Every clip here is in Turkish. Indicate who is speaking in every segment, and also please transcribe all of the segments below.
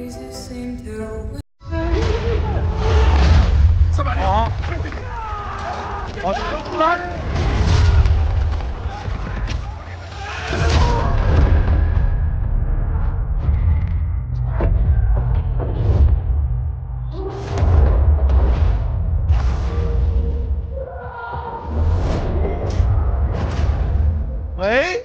Speaker 1: Aha. Açtım lan. Hey.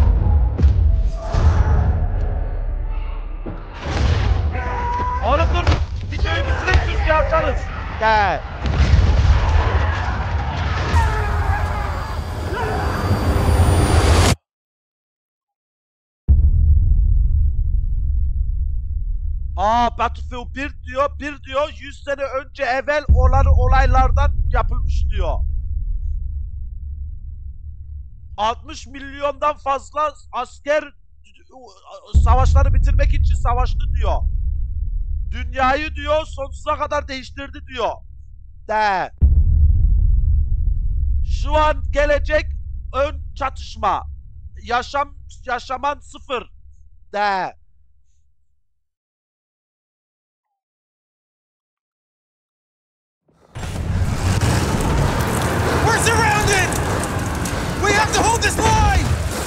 Speaker 1: Oğlum dur. Videoyu bitirip düz yapacağız. Gel. Battlefield 1 diyor 100 sene önce evvel olan olaylardan yapılmış diyor. 60 milyondan fazla asker savaşları bitirmek için savaştı diyor. Dünyayı diyor sonsuza kadar değiştirdi diyor. De. Şu an gelecek ön çatışma. Yaşaman sıfır. De.
Speaker 2: We're surrounded! We have to hold this line!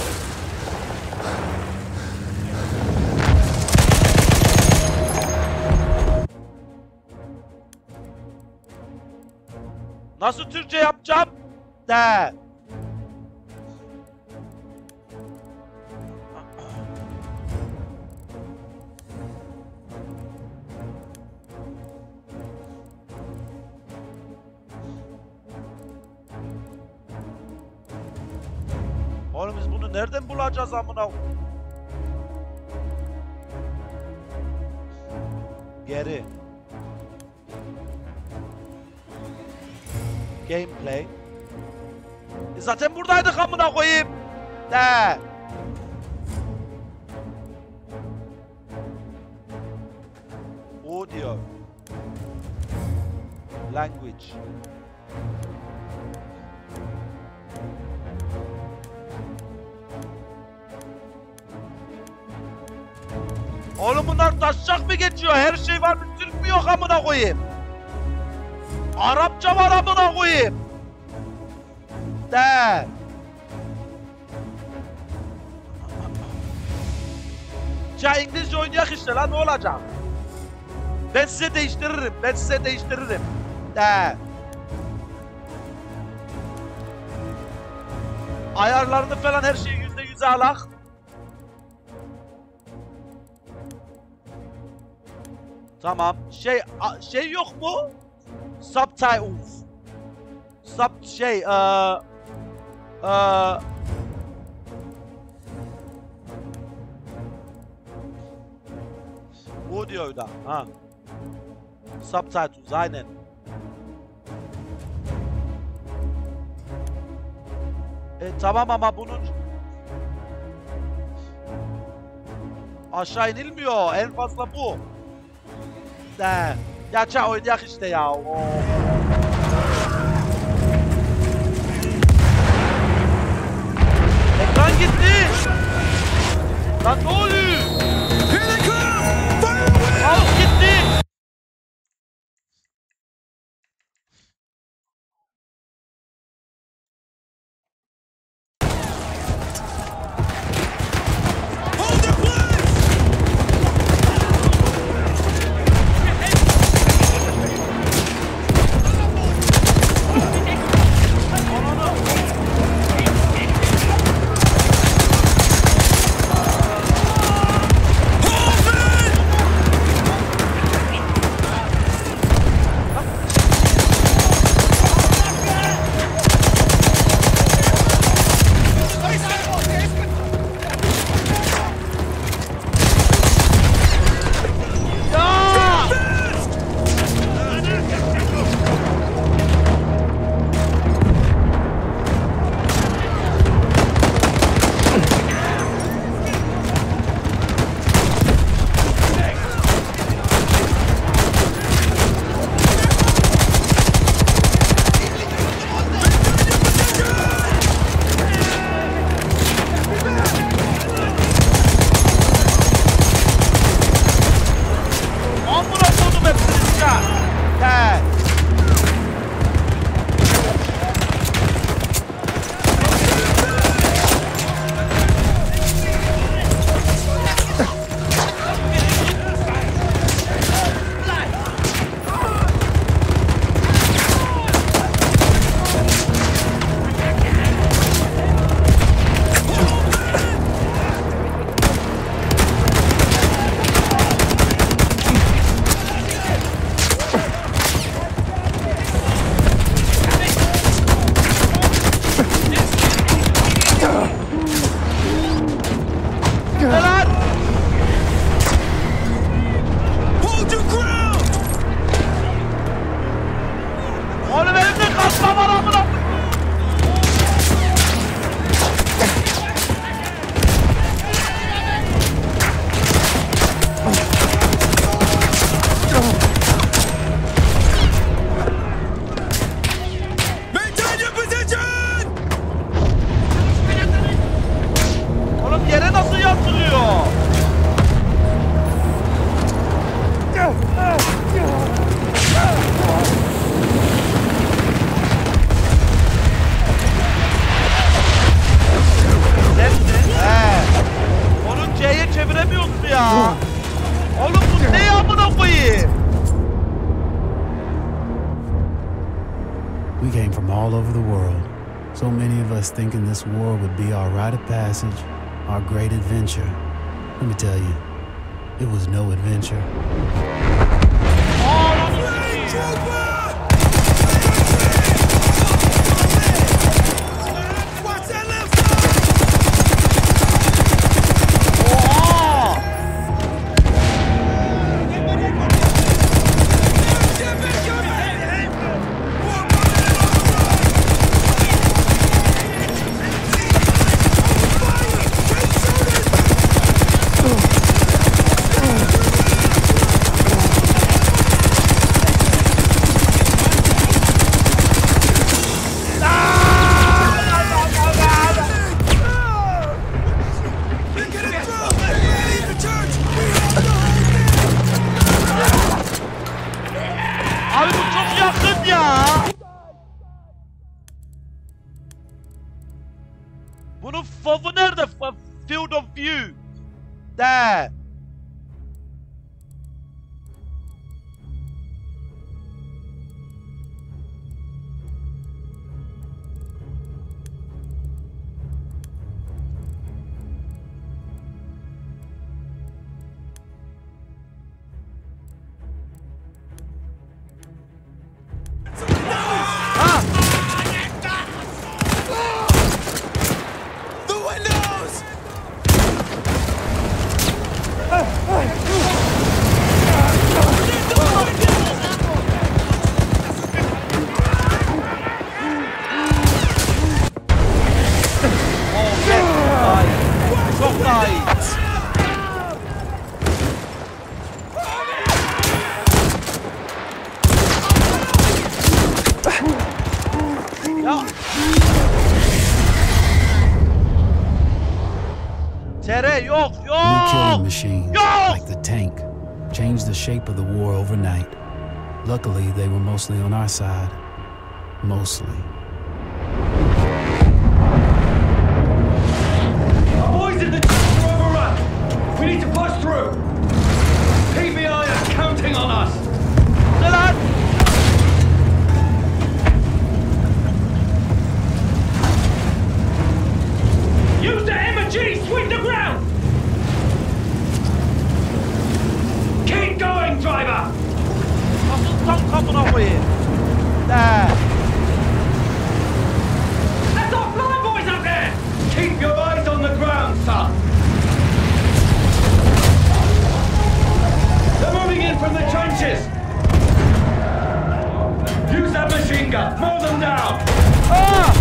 Speaker 1: Nasıl Türkçe yapacağım? De. Oğlum biz bunu nereden bulacağız amına? Geri. Gameplay. Zaten buradaydık amına koyayım. De. O diyor. Language. Oğlum bunlar taşacak mı geçiyor? Her şey var mı? Türk mü yok amına koyayım? Arapça var amına koyayım. De. Ya İngilizce oynayak işte lan ne olacak? Ben size değiştiririm. De. Ayarlarını falan her şeyi %100'e alak. Tamam. Şey yok mu? Subtitles. Bu diyor da. Ha. Subtitles aynen. Tamam ama bunun aşağı inilmiyor. En fazla bu. De. Ya ça oynayak işte ya. Ekran gitti. Lan ne oluyor? Mouse gitti. ya. Oğlum bu ne amına koyayım?
Speaker 3: We came from all over the world. So many of us thinking this war would be our rite of passage, our great adventure. Let me tell you, it was no adventure.
Speaker 1: Abi bu çok yakın ya. Bunun fovu nerede? Field of view. De.
Speaker 2: The windows!
Speaker 1: Çok daha iyi. Ya. Tere yok
Speaker 3: New killing
Speaker 1: yok.
Speaker 3: machines,
Speaker 1: Yo!
Speaker 3: like the tank, changed the shape of the war overnight. Luckily, they were mostly on our side. Mostly.
Speaker 4: Our boys in the jungle are overrun. We need to push through. PBI are counting on us.
Speaker 1: Ne lan?
Speaker 4: Use the M&G, sweep the ground. Keep going, driver.
Speaker 1: Nasıl tank amına koyayım? De.
Speaker 4: That's our fly boys up there. Keep your eyes on the ground, son. They're moving in from the trenches. Use that machine gun. Mow them down.
Speaker 1: Ah!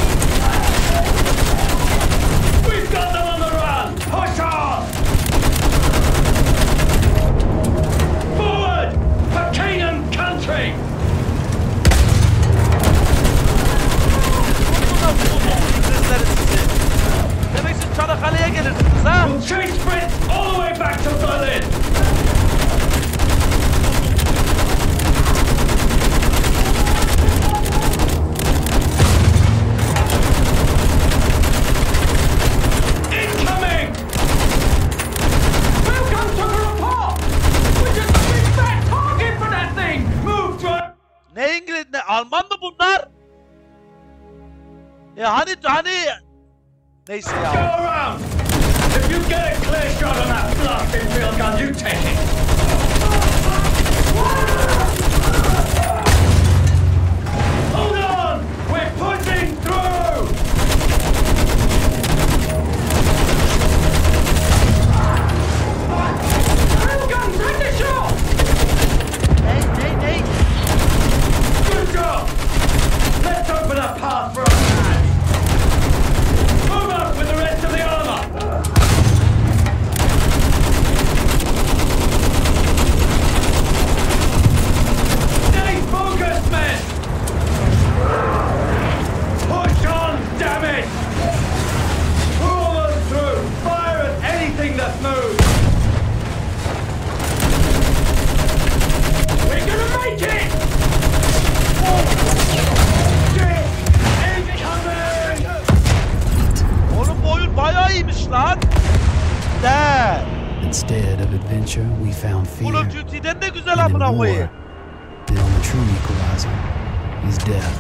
Speaker 4: We've got them on the run. Push on. Forward for king and country.
Speaker 1: İngilizlerin sizi. Demek siz Çanakkale'ye gelirsiniz ha?
Speaker 4: We'll chase Brits all the way back to Berlin. Incoming! Welcome to the report! We're just a big fat target for that thing! Move, drive!
Speaker 1: Ne İngiliz ne Alman mı bunlar? Hani neyse
Speaker 4: Go
Speaker 1: ya.
Speaker 4: around! If you get a clear shot on that blasted field gun, you take it! Hold on! We're pushing through! Railgun, take the shot!
Speaker 1: Ney?
Speaker 4: Good job! Let's open a path for our man! Move up with the rest of the armor!
Speaker 3: Instead of adventure, we found fear.
Speaker 1: Call of Duty'den de güzel
Speaker 3: And in
Speaker 1: amına
Speaker 3: war,
Speaker 1: koyayım.
Speaker 3: the only true equalizer is death.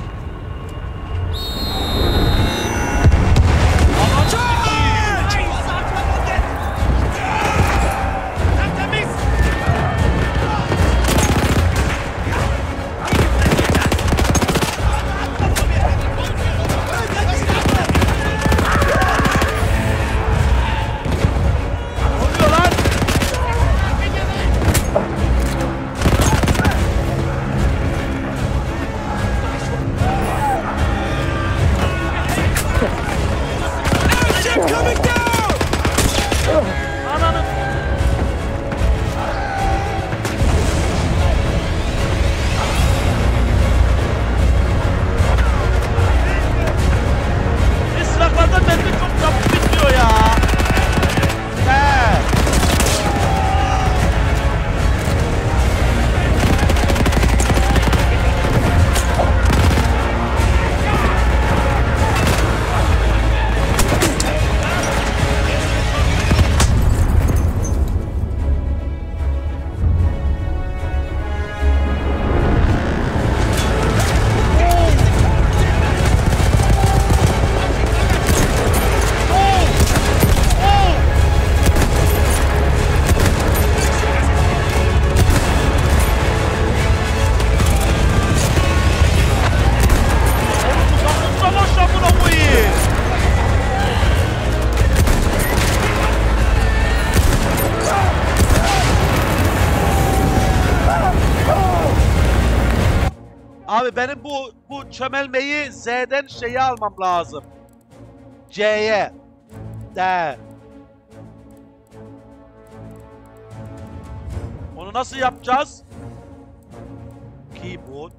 Speaker 1: Abi benim bu çömelmeyi Z'den şeyi almam lazım. C'ye. De. Onu nasıl yapacağız? Keyboard.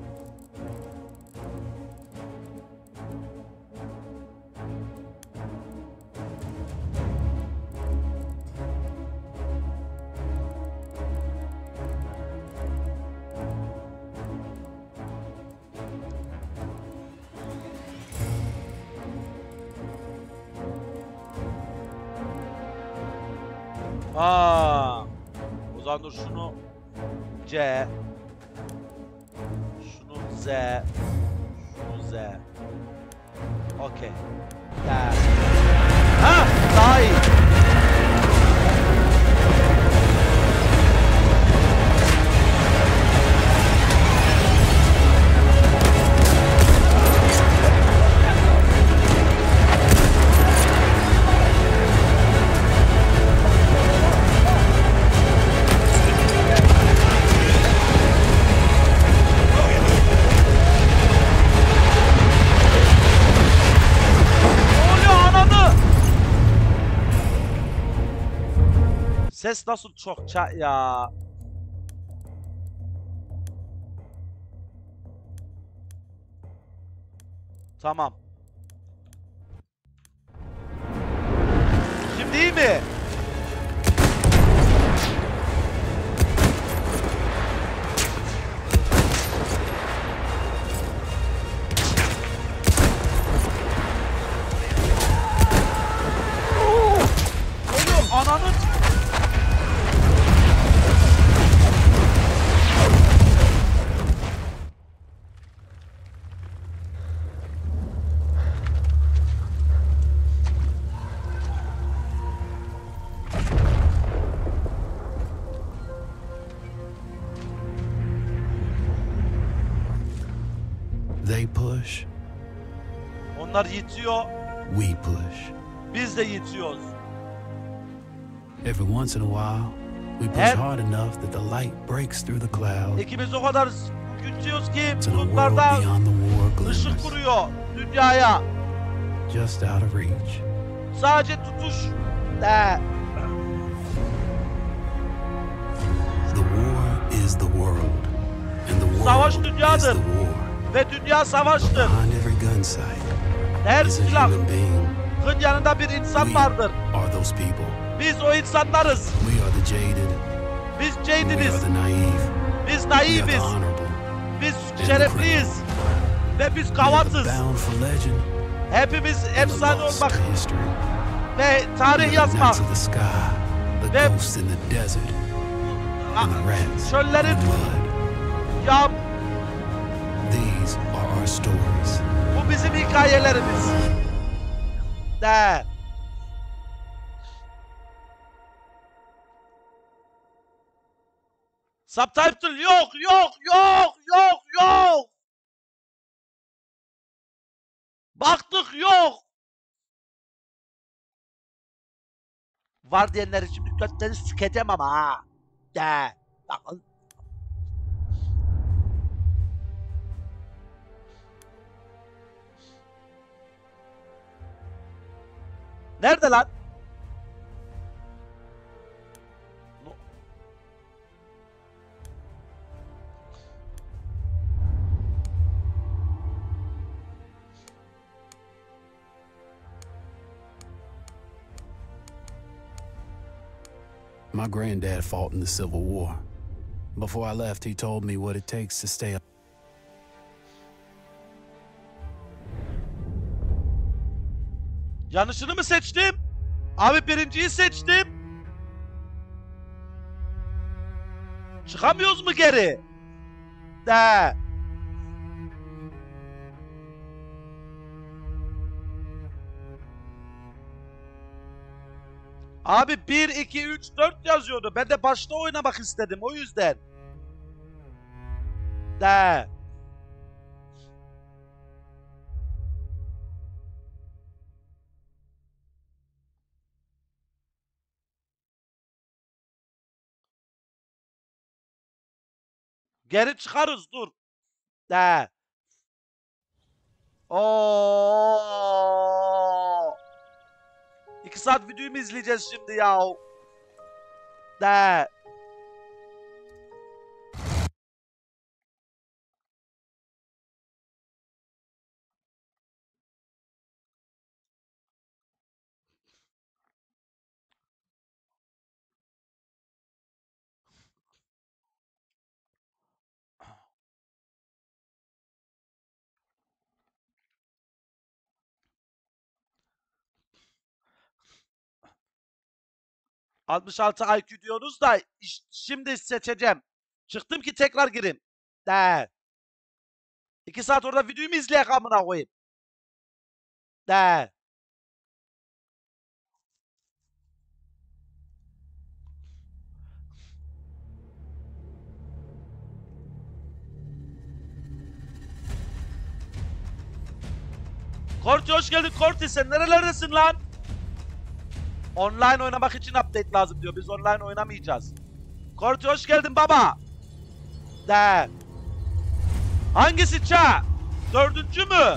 Speaker 1: O zaman dur şunu C, şunu Z, şunu Z. Okey. Ha, daha iyi. Ses nasıl çok ya. Tamam. Şimdi iyi mi? Ananın.
Speaker 3: They push,
Speaker 1: Onlar yitiyor,
Speaker 3: we push.
Speaker 1: biz de yitiyoruz.
Speaker 3: Every once in a while, we push
Speaker 1: Hep-
Speaker 3: hard enough that the light breaks through the clouds
Speaker 1: İkimiz o kadar yitiyoruz ki
Speaker 3: to the world
Speaker 1: bulutlarda
Speaker 3: beyond the war
Speaker 1: ışık
Speaker 3: glimmers,
Speaker 1: vuruyor dünyaya.
Speaker 3: just out of reach.
Speaker 1: Sadece tutuş. De.
Speaker 3: The war is the world, and the
Speaker 1: Savaş
Speaker 3: world is the
Speaker 1: dünyadır.
Speaker 3: war.
Speaker 1: Ve dünya savaştır.
Speaker 3: Behind every gun sight
Speaker 1: Her
Speaker 3: is a
Speaker 1: silahın
Speaker 3: human being.
Speaker 1: yanında bir insan
Speaker 3: We
Speaker 1: vardır.
Speaker 3: are those people.
Speaker 1: Biz o insanlarız.
Speaker 3: We are the jaded.
Speaker 1: Biz
Speaker 3: We are
Speaker 1: ceydiniz.
Speaker 3: the naive.
Speaker 1: Biz
Speaker 3: We are the
Speaker 1: naiviz.
Speaker 3: honorable.
Speaker 1: Biz
Speaker 3: the
Speaker 1: şerefliyiz. Ve biz
Speaker 3: We are the
Speaker 1: kavatız.
Speaker 3: bound for legend.
Speaker 1: Hepimiz
Speaker 3: and the
Speaker 1: efsane
Speaker 3: lost
Speaker 1: olmak
Speaker 3: to history.
Speaker 1: ve
Speaker 3: We are
Speaker 1: tarih
Speaker 3: the
Speaker 1: yazmak.
Speaker 3: knights of the sky, the
Speaker 1: Ve
Speaker 3: Ghosts in the desert. And the rats in
Speaker 1: çöllerin
Speaker 3: the mud.
Speaker 1: ya
Speaker 3: These are our stories.
Speaker 1: bu bizim hikayelerimiz. De. Subtitle yok, yok, yok, yok, yok. Baktık yok. Var diyenler şimdi götleri sikeceğim ama ha. De. Bakın. Nerede lan? No-
Speaker 3: My granddad fought in the Civil War. Before I left, he told me what it takes to stay.
Speaker 1: Yanlışını mı seçtim? Abi birinciyi seçtim. Çıkamıyoruz mu geri? De. Abi 1, 2, 3, 4 yazıyordu. Ben de başta oynamak istedim o yüzden. De. Geri çıkarız dur. De. Oo. 2 saat videoyu mu izleyeceğiz şimdi ya? De. ...66 IQ diyorsunuz da... ...şimdi seçeceğim. Çıktım ki tekrar gireyim. De. 2 saat orada videoyu mu izleyek amına koyayım? De. Korti hoş geldin Korti, sen nerelerdesin lan? Online oynamak için update lazım diyor. Biz online oynamayacağız. Korti hoş geldin baba. De. Hangisi ça? 4. mü?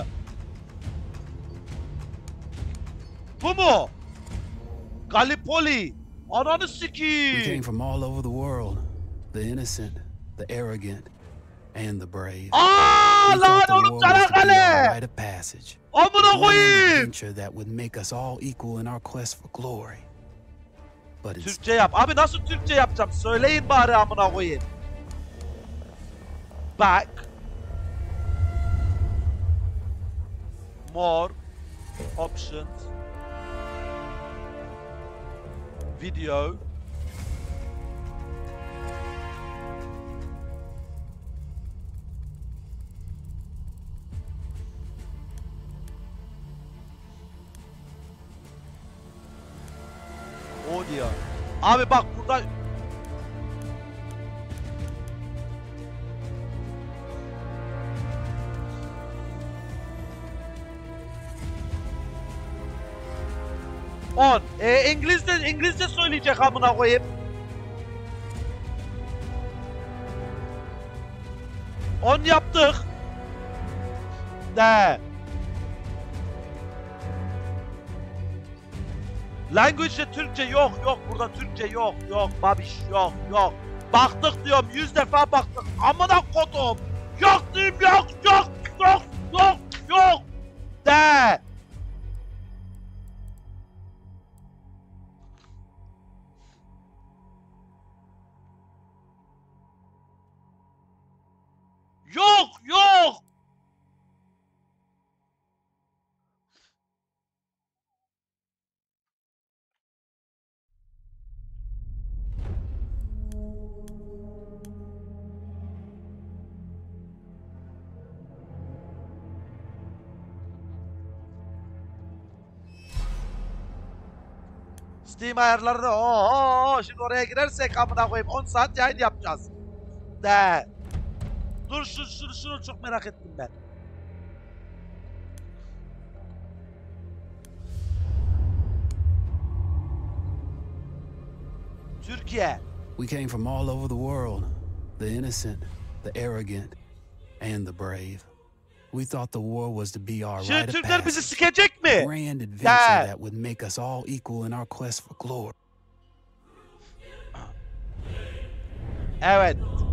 Speaker 1: Bu mu? Gallipoli. Ananı
Speaker 3: We came
Speaker 1: sikiyim.
Speaker 3: from all over the world. The innocent, the arrogant, and the brave.
Speaker 1: Aaa
Speaker 3: We
Speaker 1: lan
Speaker 3: thought the
Speaker 1: oğlum
Speaker 3: war was to be our
Speaker 1: Çanakkale.
Speaker 3: rite of passage.
Speaker 1: Amına
Speaker 3: One
Speaker 1: koyayım.
Speaker 3: adventure that would make us all equal in our quest for glory. But it's
Speaker 1: Türkçe yap. Abi nasıl Türkçe yapacağım? Söyleyin bari amına koyayım. Back. More. Options. Video. Audio. Abi bak burada on. İngilizce söyleyecek amına koyayım. 10 yaptık. De. Language'de Türkçe yok burada Türkçe yok babiş yok. Baktık diyorum 100 defa baktık. Amına kodum. Yok diyeyim yok. De. Yok. Steam ayarlarını ooo şimdi oraya girersek amına koyayım 10 saat yayın yapacağız. De. Dur şunu çok merak ettim ben. Türkiye.
Speaker 3: We came from all over the world, the innocent, the arrogant, and the brave. We thought the war was to be our
Speaker 1: Şimdi
Speaker 3: rite of
Speaker 1: Türkler bizi
Speaker 3: passage,
Speaker 1: sikecek mi?
Speaker 3: grand adventure
Speaker 1: Yeah.
Speaker 3: that would make us all equal in our quest for glory.
Speaker 1: Evet.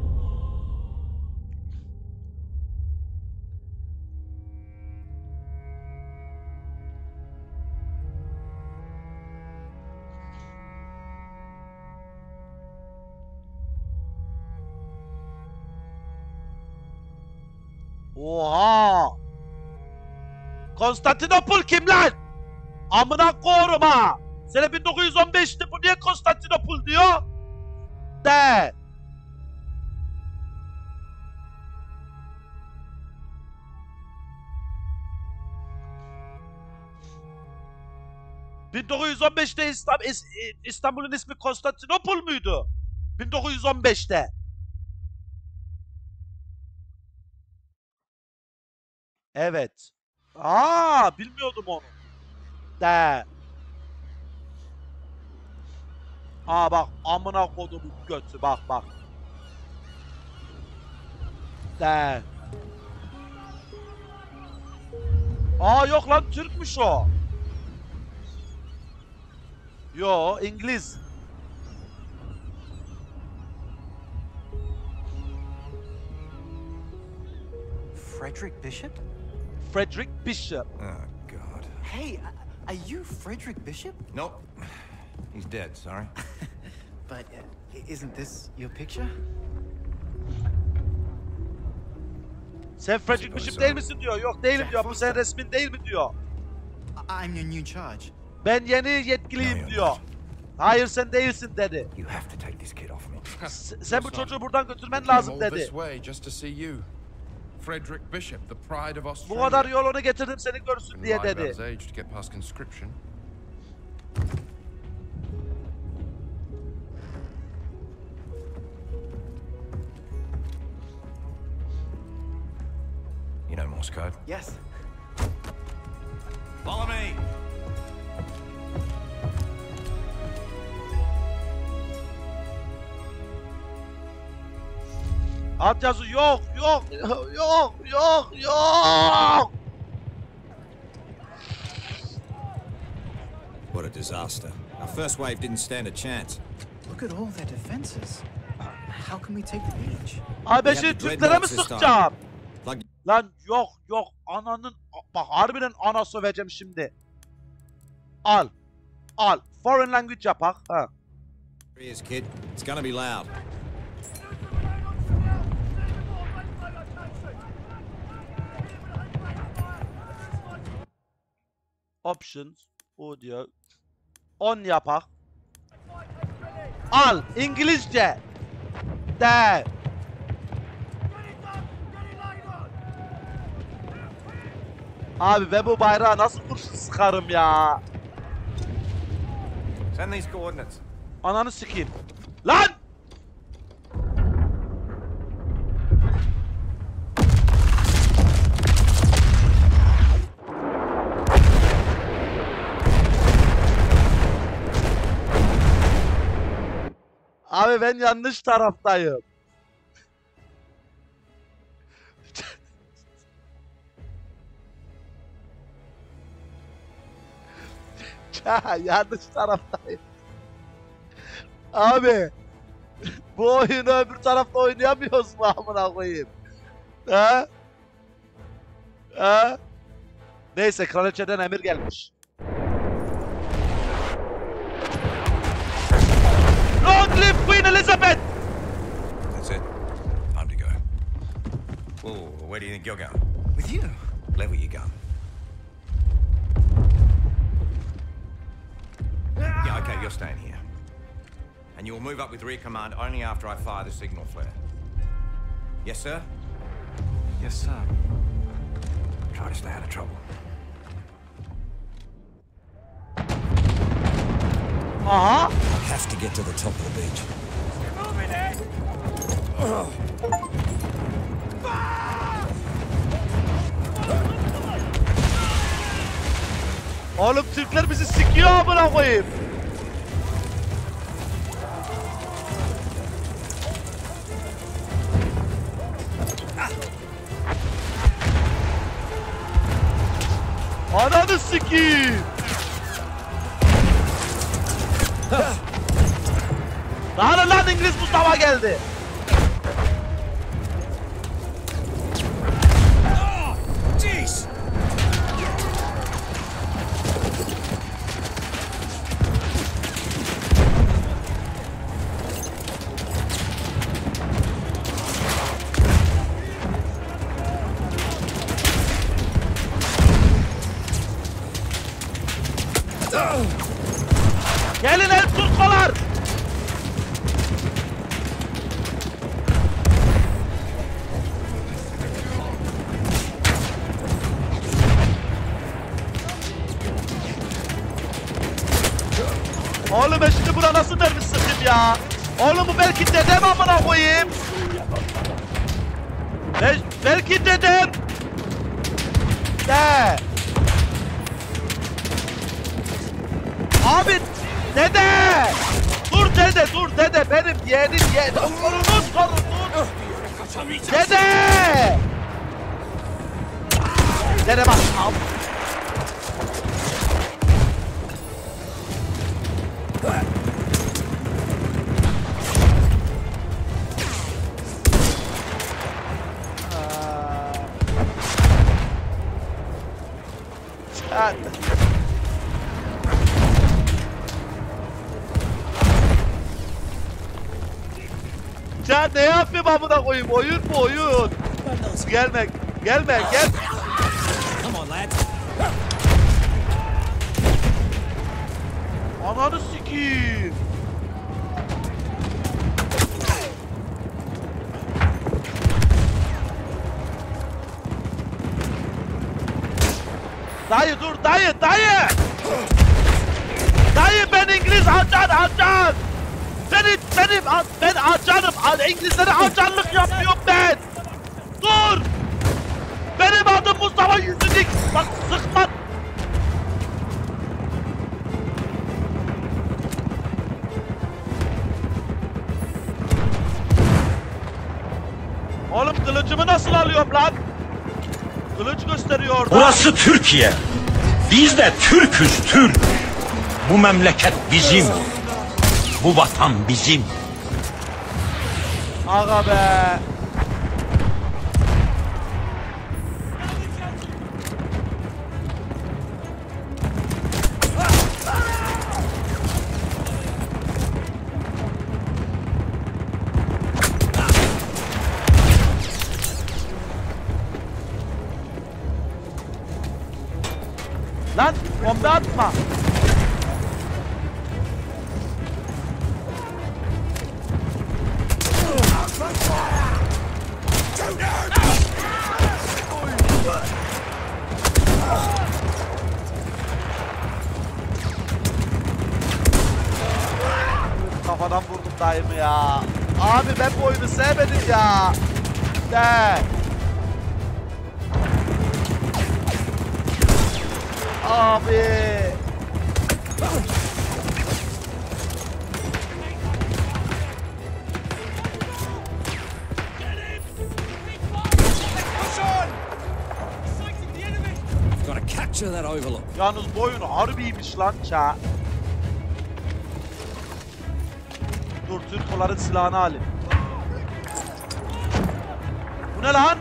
Speaker 1: Oha! Konstantinopol kim lan? Amına korum ha! Sene 1915'ti bu niye Konstantinopol diyor? De. ...1915'te İstanbul'un ismi Konstantinopol muydu? 1915'te. Evet. Aa, bilmiyordum onu. De. Aa bak amına kodumun götü bak. De. Aa yok lan Türkmüş o. Yo İngiliz.
Speaker 2: Frederick Bishop?
Speaker 1: Frederick Bishop.
Speaker 5: Oh, God.
Speaker 2: Hey, are you Frederick Bishop?
Speaker 5: Nope. He's dead, sorry.
Speaker 2: But isn't this your picture?
Speaker 1: Sen Frederick Bishop değil misin diyor. Yok değilim diyor. Bu senin resmin değil mi diyor.
Speaker 2: I'm your new charge.
Speaker 1: Ben yeni yetkiliyim diyor. Hayır sen değilsin dedi.
Speaker 5: You have to take this kid off me.
Speaker 1: Sen bu çocuğu buradan götürmen lazım dedi.
Speaker 6: Just to see you. Frederick Bishop, the pride of
Speaker 1: Bu
Speaker 6: Australia.
Speaker 1: kadar yol onu getirdim seni görsün diye
Speaker 6: Lied about
Speaker 1: dedi.
Speaker 6: his age to get past conscription.
Speaker 5: You know Morse code?
Speaker 2: Yes.
Speaker 5: Follow me!
Speaker 1: Alt yazı yok.
Speaker 7: What a disaster. Our first wave didn't stand a chance.
Speaker 2: Look at all their defenses. How can we take the beach?
Speaker 1: Abi ben
Speaker 7: We
Speaker 1: şimdi
Speaker 7: have the
Speaker 1: Türklere mi
Speaker 7: dreadnoughts this
Speaker 1: sıkacağım?
Speaker 7: Plug
Speaker 1: Lan yok ananın bak harbiden ana söveceğim şimdi. Al. Foreign language yapak. Ha.
Speaker 7: ears, kid. It's gonna be loud.
Speaker 1: Options. Audio. On yapak. Al. İngilizce. De. Abi ben bu bayrağı nasıl kurşun sıkarım ya?
Speaker 5: Send these coordinates.
Speaker 1: Ananı sikeyim. Lan! Abi ben yanlış taraftayım. Yanlış taraftayım. Abi bu oyunu öbür tarafta oynayamıyoruz mu amına koyayım? Ha? Ha? Neyse kraliçeden emir gelmiş. Long live Queen Elizabeth!
Speaker 5: That's it. Time to go. Whoa, where do you think you're going?
Speaker 2: With you?
Speaker 5: Level your gun. Yeah, okay, you're staying here. And you'll move up with rear command only after I fire the signal flare. Yes, sir?
Speaker 2: Yes, sir.
Speaker 5: Try to stay out of trouble.
Speaker 1: Aha.
Speaker 7: I have to get to the top of the beach.
Speaker 1: Oğlum Türkler bizi sikiyor amına koyayım. Ananı sikiyim. Lan İngiliz Mustafa geldi.
Speaker 7: Jeez!
Speaker 1: Gelin el Turkolar. Oğlum ben şimdi buna nasıl mermi sıkayım ya? Oğlum bu belki dedem amına koyayım. Belki dedem. De. Abi dede. Dur dede benim yeğenim. Korunuz Dede. Dede bak. Al. Ya ne yapayım amına koyayım? Oyun mu oyun? Gelme. Gel.
Speaker 7: Come on, lads.
Speaker 1: Ananı sikiyim. Dayı dur dayı. Dayı ben İngiliz acan. Ben acanım. İngilizlere acanlık yapıyorum ben. Dur. Benim adım Mustafa Yüzünik. Bak sıkma. Oğlum kılıcımı nasıl alıyorum lan? Kılıç gösteriyor orada.
Speaker 8: Burası Türkiye. Biz de Türk'üz, Türk. Bu memleket bizim. Bu vatan bizim.
Speaker 1: Aga be. Lan bomba atma. Kafadan vurdum dayımı ya. Abi ben bu oyunu sevmedim ya. De. Abi.
Speaker 7: Got to capture that overlook.
Speaker 1: Yalnız bu oyun harbiymiş lan ça. Dur Türkoların silahını alayım. Bu ne lan?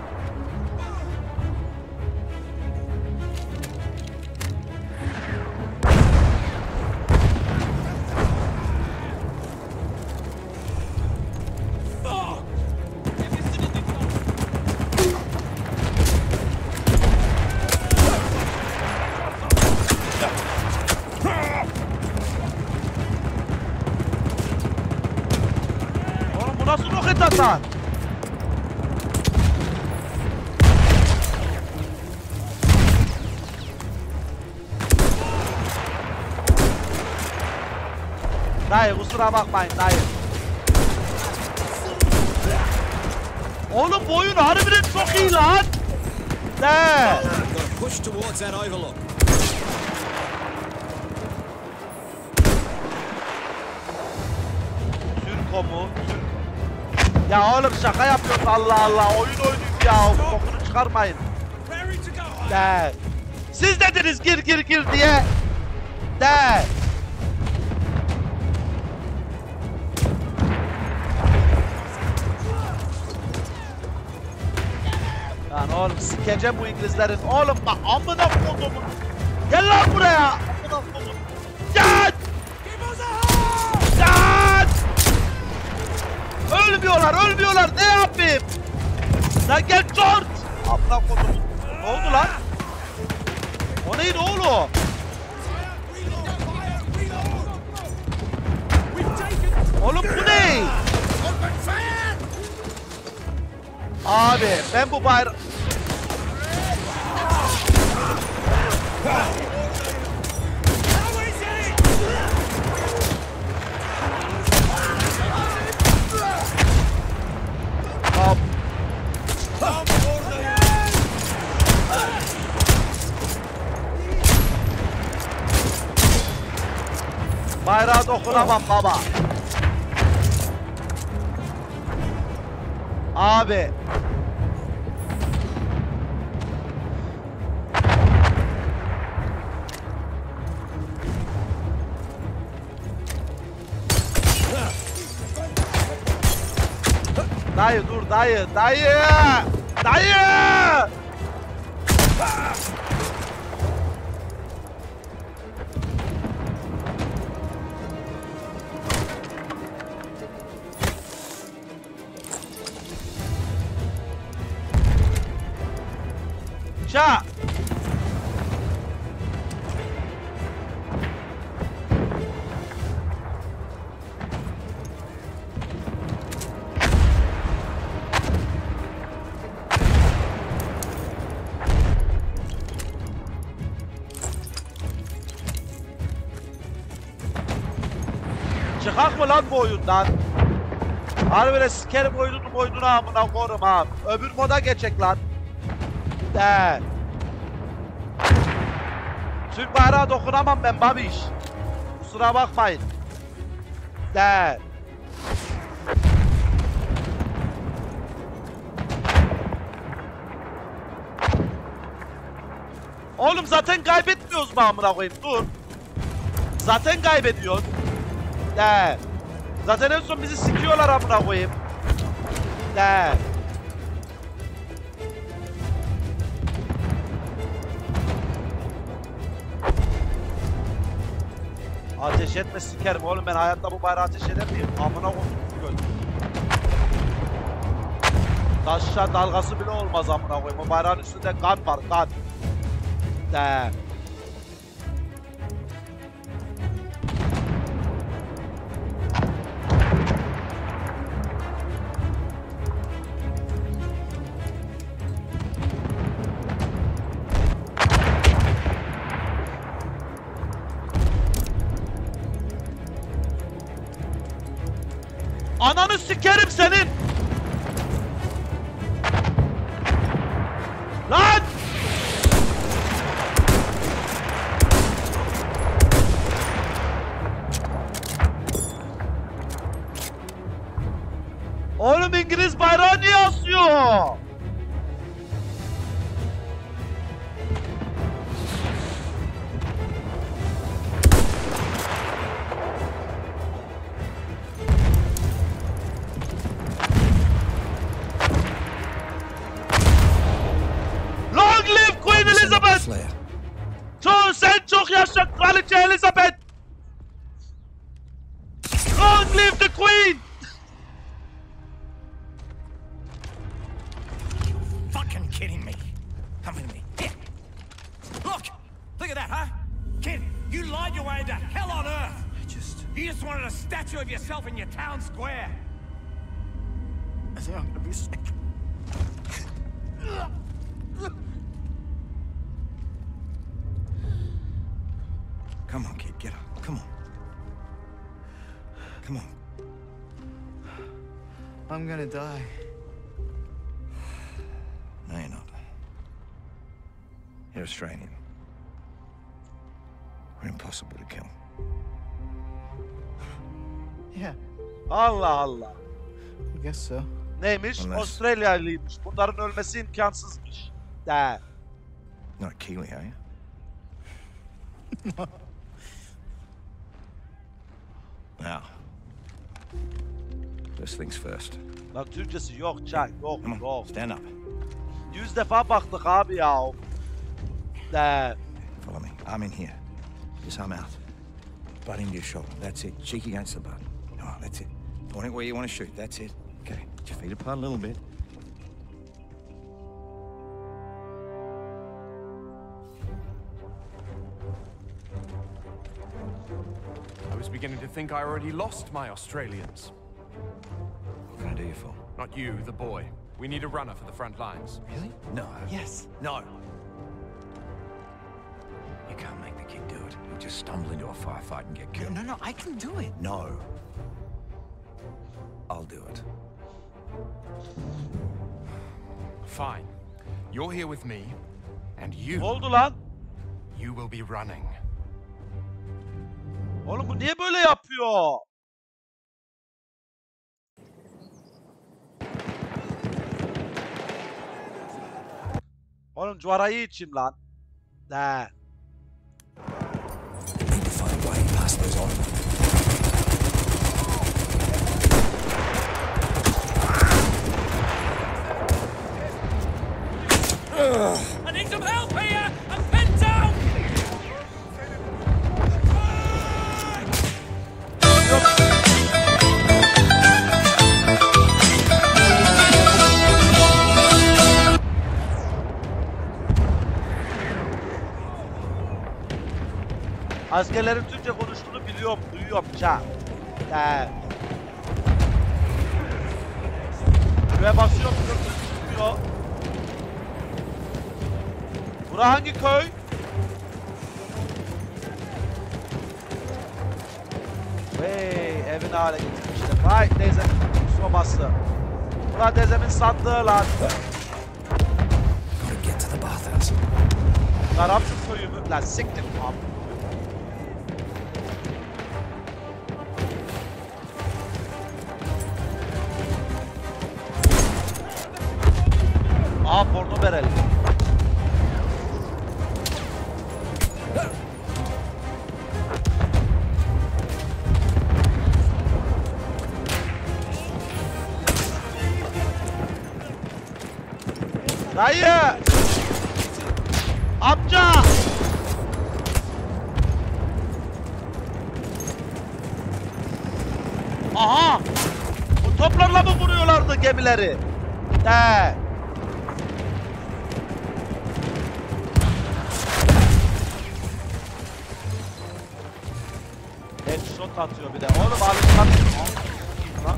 Speaker 1: Oğlum bu nasıl roket atar? Dayı kusura bakmayın dayı. Oğlum bu oyun harbiden çok iyi lan. Ne?
Speaker 7: Gotta push towards that overlook.
Speaker 1: Türko mu? Türk. Ya oğlum şaka yapıyorsun Allah Allah. Oyun oynuyor ya. Bokunu çıkarmayın. De. Siz dediniz gir diye. De. Lan oğlum sikeceğim bu İngilizlerin. Oğlum bak amına kodumun. Gel lan buraya. Amına kodum. Gel. Gel. Ölmüyorlar. Ne yapayım? Lan gel George. Amına kodum. Ne oldu lan? O neydi oğlum? Oğlum bu ne? Abi ben bu bayrağı... Bayrağa dokunamam baba. Abi. Dayı dur dayı. Ça. Çıkak mı lan bu oyundan? Harbiden sikerim oyununu amına korum ha. Öbür moda geçecek lan. De. Türk bayrağı dokunamam ben babiş. Kusura bakmayın. De. Oğlum zaten kaybetmiyoruz mu amına koyayım? Dur. Zaten kaybediyoruz. De. Zaten en son bizi sikiyorlar amına koyayım. De. Ateş etme sikerim oğlum, ben hayatta bu bayrağı ateş eder miyim? Amına koydum göl. Taşla dalgası bile olmaz amına koyayım. O bayrağın üstünde kan var, kan. De. Ananı sikerim senin! Lan! Oğlum İngiliz bayrağı niye asıyor? Long live Queen Elizabeth! Sen çok yaşa Kraliçe Elizabeth! Long live the Queen!
Speaker 5: Fucking kidding me. Come with me. Here. Look at that, huh? Kid, you lied your way into hell on earth. You just wanted a statue of yourself in your town square.
Speaker 2: I think I'm gonna be sick.
Speaker 5: Come on, kid, get up. Come on. Come on.
Speaker 2: I'm gonna die.
Speaker 5: No, you're not. You're Australian. We're impossible to kill.
Speaker 2: Yeah,
Speaker 1: Allah Allah.
Speaker 2: I guess so.
Speaker 1: Neymiş?
Speaker 5: Unless-
Speaker 1: Avustralyalıymış. Bunların ölmesi imkansızmış. De.
Speaker 5: Not a Kiwi, are you? Now, first things first.
Speaker 1: Lan Türkçesi yok Çak. Yok
Speaker 5: Come on,
Speaker 1: yok.
Speaker 5: stand up.
Speaker 1: 100 defa baktık abi ya. De.
Speaker 5: Follow me. I'm in here. Just arm out. Butt into your shoulder. That's it. Cheek against the butt. Come on, that's it. Point it where you want to shoot. That's it. Okay. Put your feet apart a little bit.
Speaker 6: I was beginning to think I already lost my Australians.
Speaker 5: What can I do you for?
Speaker 6: Not you, the boy. We need a runner for the front lines.
Speaker 5: Really? No.
Speaker 2: Yes.
Speaker 5: No. You can't make the kid do it. He'll just stumble into a firefight and get killed.
Speaker 2: No, I can do it.
Speaker 5: No. I'll do it.
Speaker 6: Fine. You're here with me, and you,
Speaker 1: Ne oldu lan?
Speaker 6: you will be running.
Speaker 1: Oğlum bu niye böyle yapıyor? Oğlum cuvarayı içeyim lan. De.
Speaker 5: Need to find a way past those on. I need some help here! I'm pinned down!
Speaker 1: Askerlerin Türkçe konuştuğunu biliyorum, duyuyorum ça. De. Şuraya basıyorum, tutmuyor. Bura hangi köy? Vey, evin hale getirmişler. Vay teyzemin sobası. Bura teyzemin sandığı lan.
Speaker 5: Gotta get to the bathhouse.
Speaker 1: Karamsın köyümü. Lan siktir am. Aa porno bereli. Dayı! Amca! Aha! Bu toplarla mı vuruyorlardı gemileri? De. Headshot atıyor bir de. Oğlum alışkan. Lan.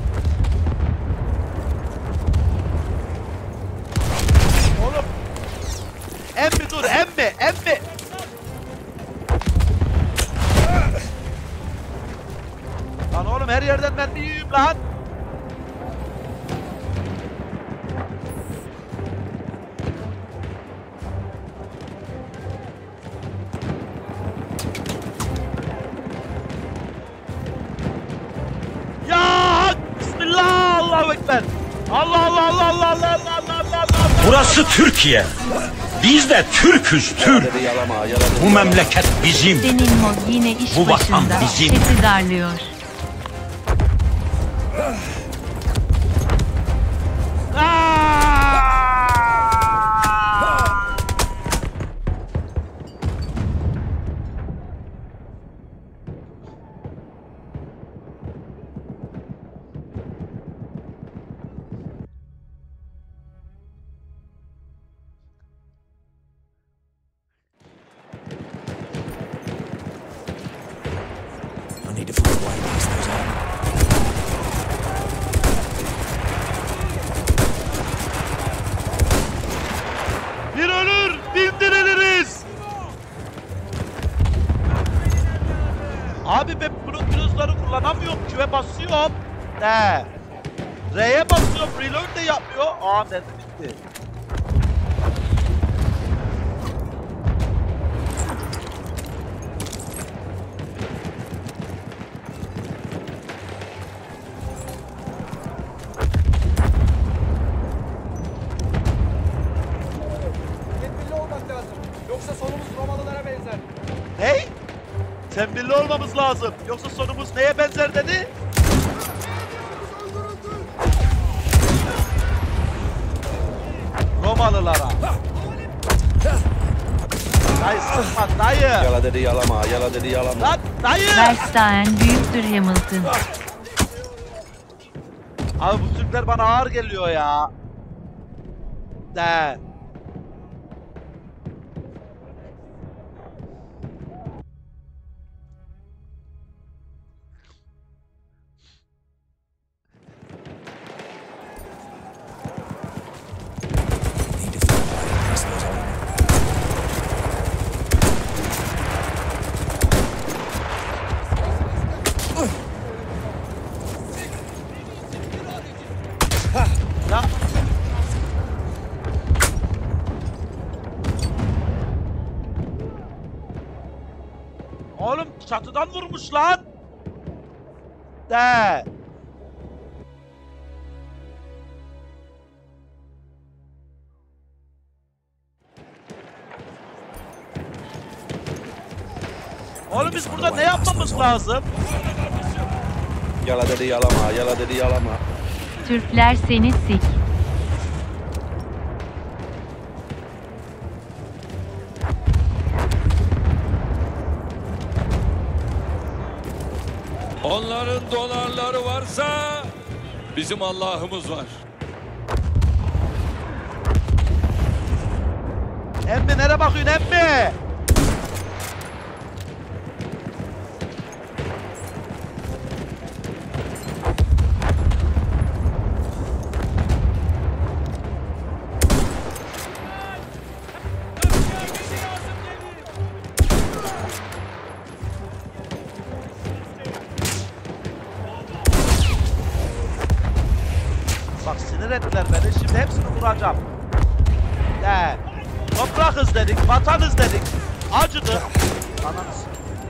Speaker 1: Oğlum. Emmi dur emmi emmi. Lan oğlum her yerden mermi yiyeyim lan. Ya Bismillah Allahu Ekber. Allah Allah Allah Allah Allah Allah Allah Allah.
Speaker 8: Burası Türkiye. Biz de Türk'üz, Türk. Bu memleket bizim.
Speaker 9: Denilmo yine iş
Speaker 8: Bu vatan
Speaker 9: başında.
Speaker 8: bizim.
Speaker 9: Sesi darlıyor.
Speaker 5: I need to find a way
Speaker 1: Gidiyorum. De. R'ye basıyorum. Reload de yapmıyor. Aa mermi bitti.
Speaker 2: Tedbirli olmak lazım. Yoksa sonumuz Romalılara benzer.
Speaker 1: Ney? Tembelli olmamız lazım. Yoksa sonumuz neye benzer dedi? Romalılara. Dayı sıkma dayı.
Speaker 10: Yala dedi yalama, yala dedi yalama.
Speaker 1: Lan dayı.
Speaker 9: Verstappen büyüktür Hamilton.
Speaker 1: Abi bu Türkler bana ağır geliyor ya. De. Ya. Oğlum çatıdan vurmuş lan. De. Oğlum biz burada ne yapmamız lazım?
Speaker 10: Yala dedi yalama, yala dedi yalama.
Speaker 9: Türkler seni sik.
Speaker 11: Onların dolarları varsa bizim Allah'ımız var.
Speaker 1: Emmi nereye bakıyorsun emmi? Bak sinir ettiler beni. Şimdi hepsini vuracağım. De. Toprakız dedik, vatanız dedik. Acıdı. Ananız.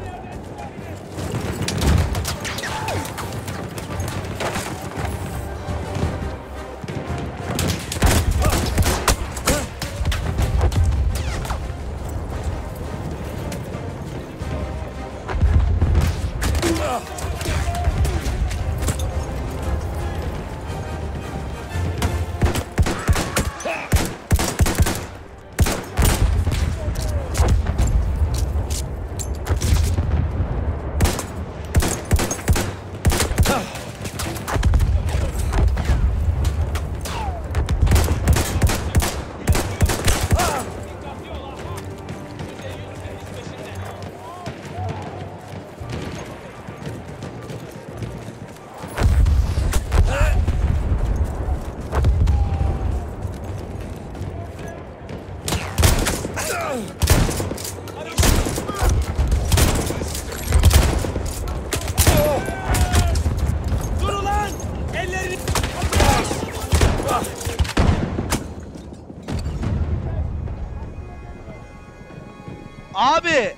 Speaker 1: Abi.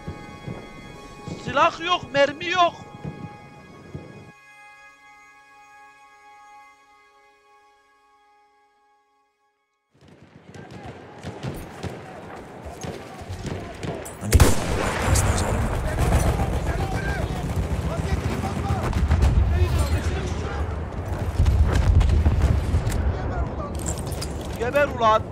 Speaker 1: Silah yok, mermi yok. Geber ulan.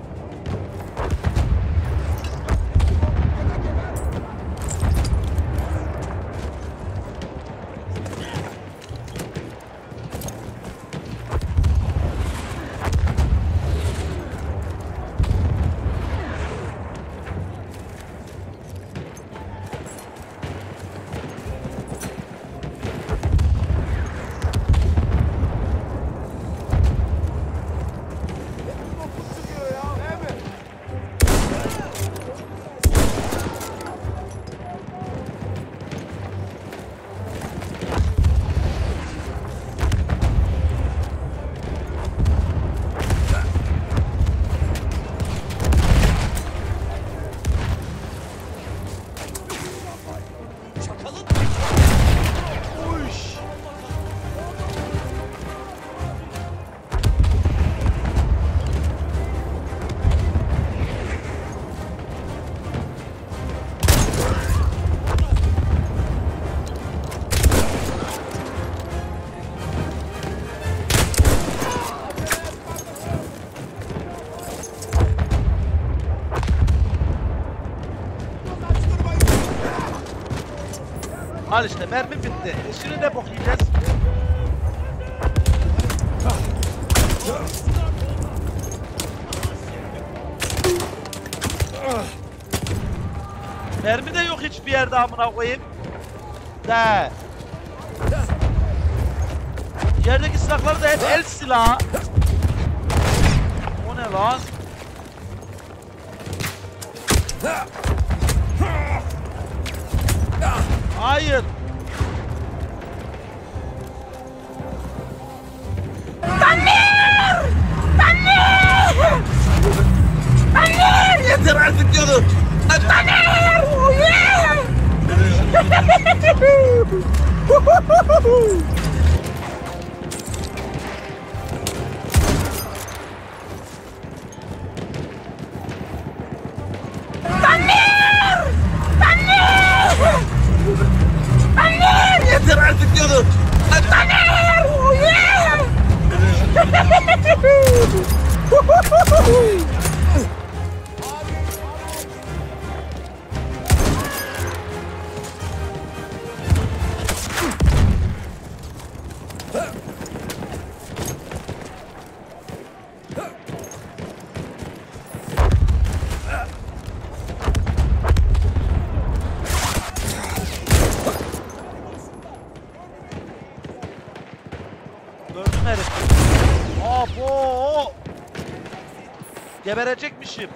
Speaker 1: Al işte mermi bitti. Şimdi ne bok yiyeceğiz? Mermi de yok hiçbir yerde amına koyayım. De. Yerdeki silahlar da hep el silahı. O ne lan? Hayır.
Speaker 2: Tanrı! Tanrı! Tanrı! Yeter artık diyorum. Tanrı! Yeter artık diyorum.
Speaker 1: Gördüm herif. Abo! Geberecekmişim.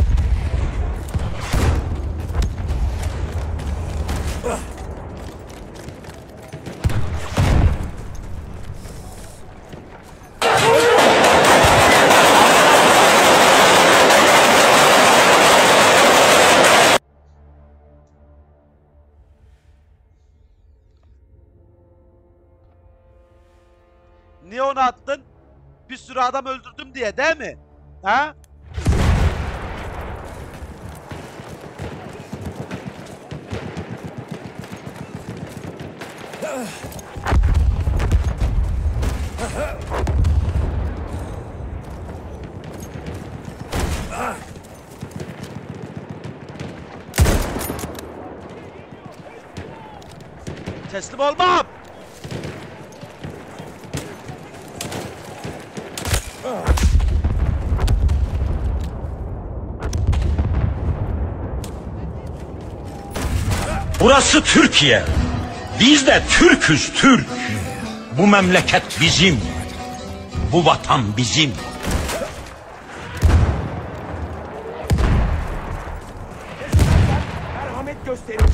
Speaker 1: Niye onu attın? Bir sürü adam öldürdüm diye değil mi? Ha? Teslim olmam.
Speaker 8: Burası Türkiye. Biz de Türk'üz, Türk. Bu memleket bizim. Bu vatan bizim.
Speaker 2: Merhamet gösterin.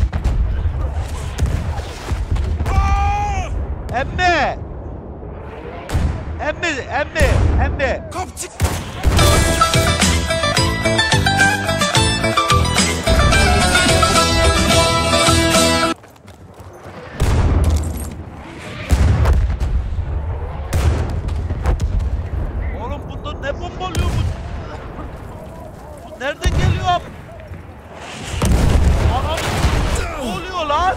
Speaker 1: Emmi! Emmi!
Speaker 2: Kopçuk!
Speaker 1: Oğlum bunda ne bombalıyor bu? Bu nereden geliyor? Anam! Ne oluyor lan?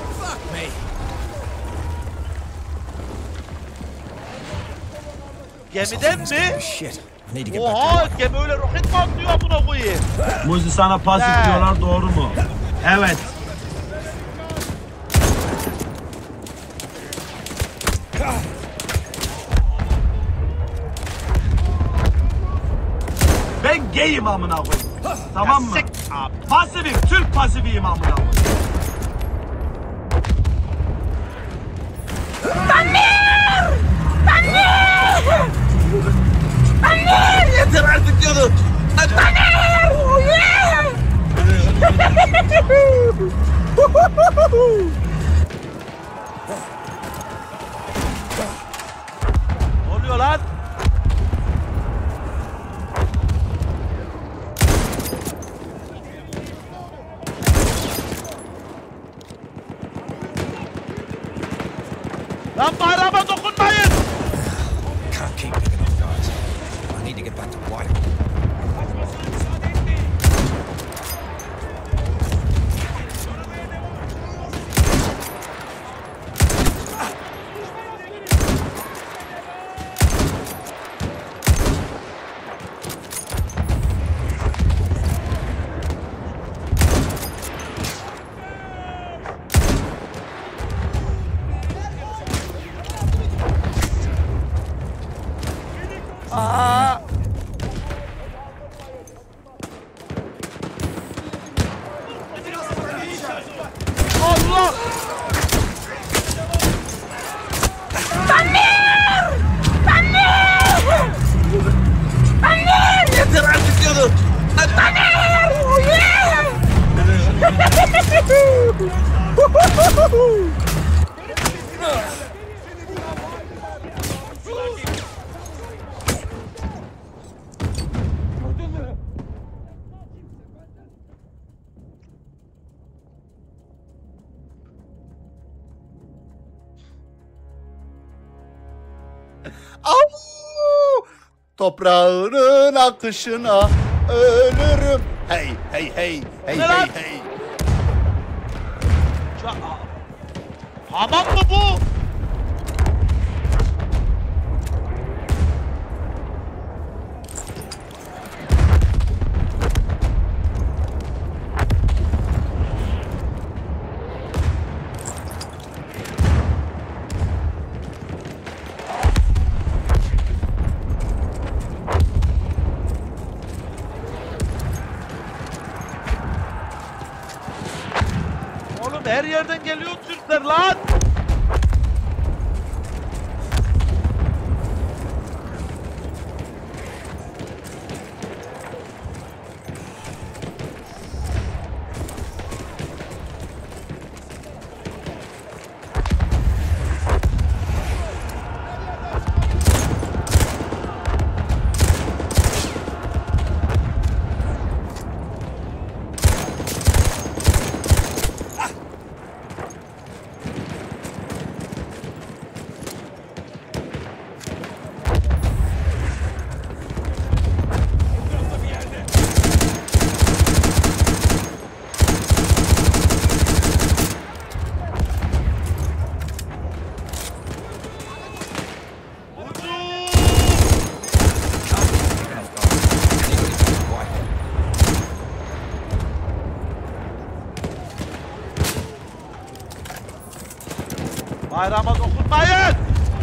Speaker 1: Gemiden mi? Oha! Gemi öyle roket mi atlıyor buna koyayım?
Speaker 10: Muzi sana pasif diyorlar, doğru mu? Evet. Ben gayim amına koyayım. Tamam mı? Pasifim, Türk pasifiyim amına koyayım.
Speaker 2: Yeter artık diyorum.
Speaker 1: Ne oluyor lan? Lan bayrama dokunmayın!
Speaker 7: Can't keep picking up guys. I need to get back to White.
Speaker 1: Aa! Allah! Yeter artık diyorum.
Speaker 12: Toprağının akışına ölürüm. Hey hey hey hey
Speaker 1: Ne
Speaker 12: hey
Speaker 1: lan?
Speaker 12: hey.
Speaker 1: Hamam mı bu? Oğlum her yerden geliyor Türkler lan. Bayrama dokunmayın!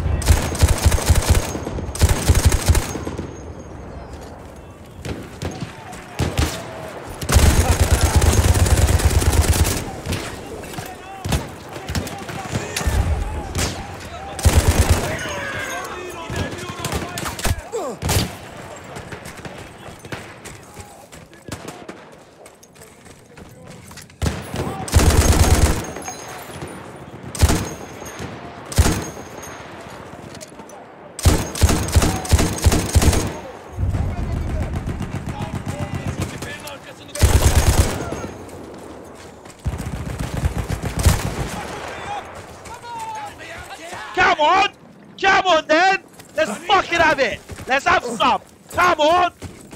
Speaker 1: Come on! Come on then! Let's fucking have it! Let's have some! Come on!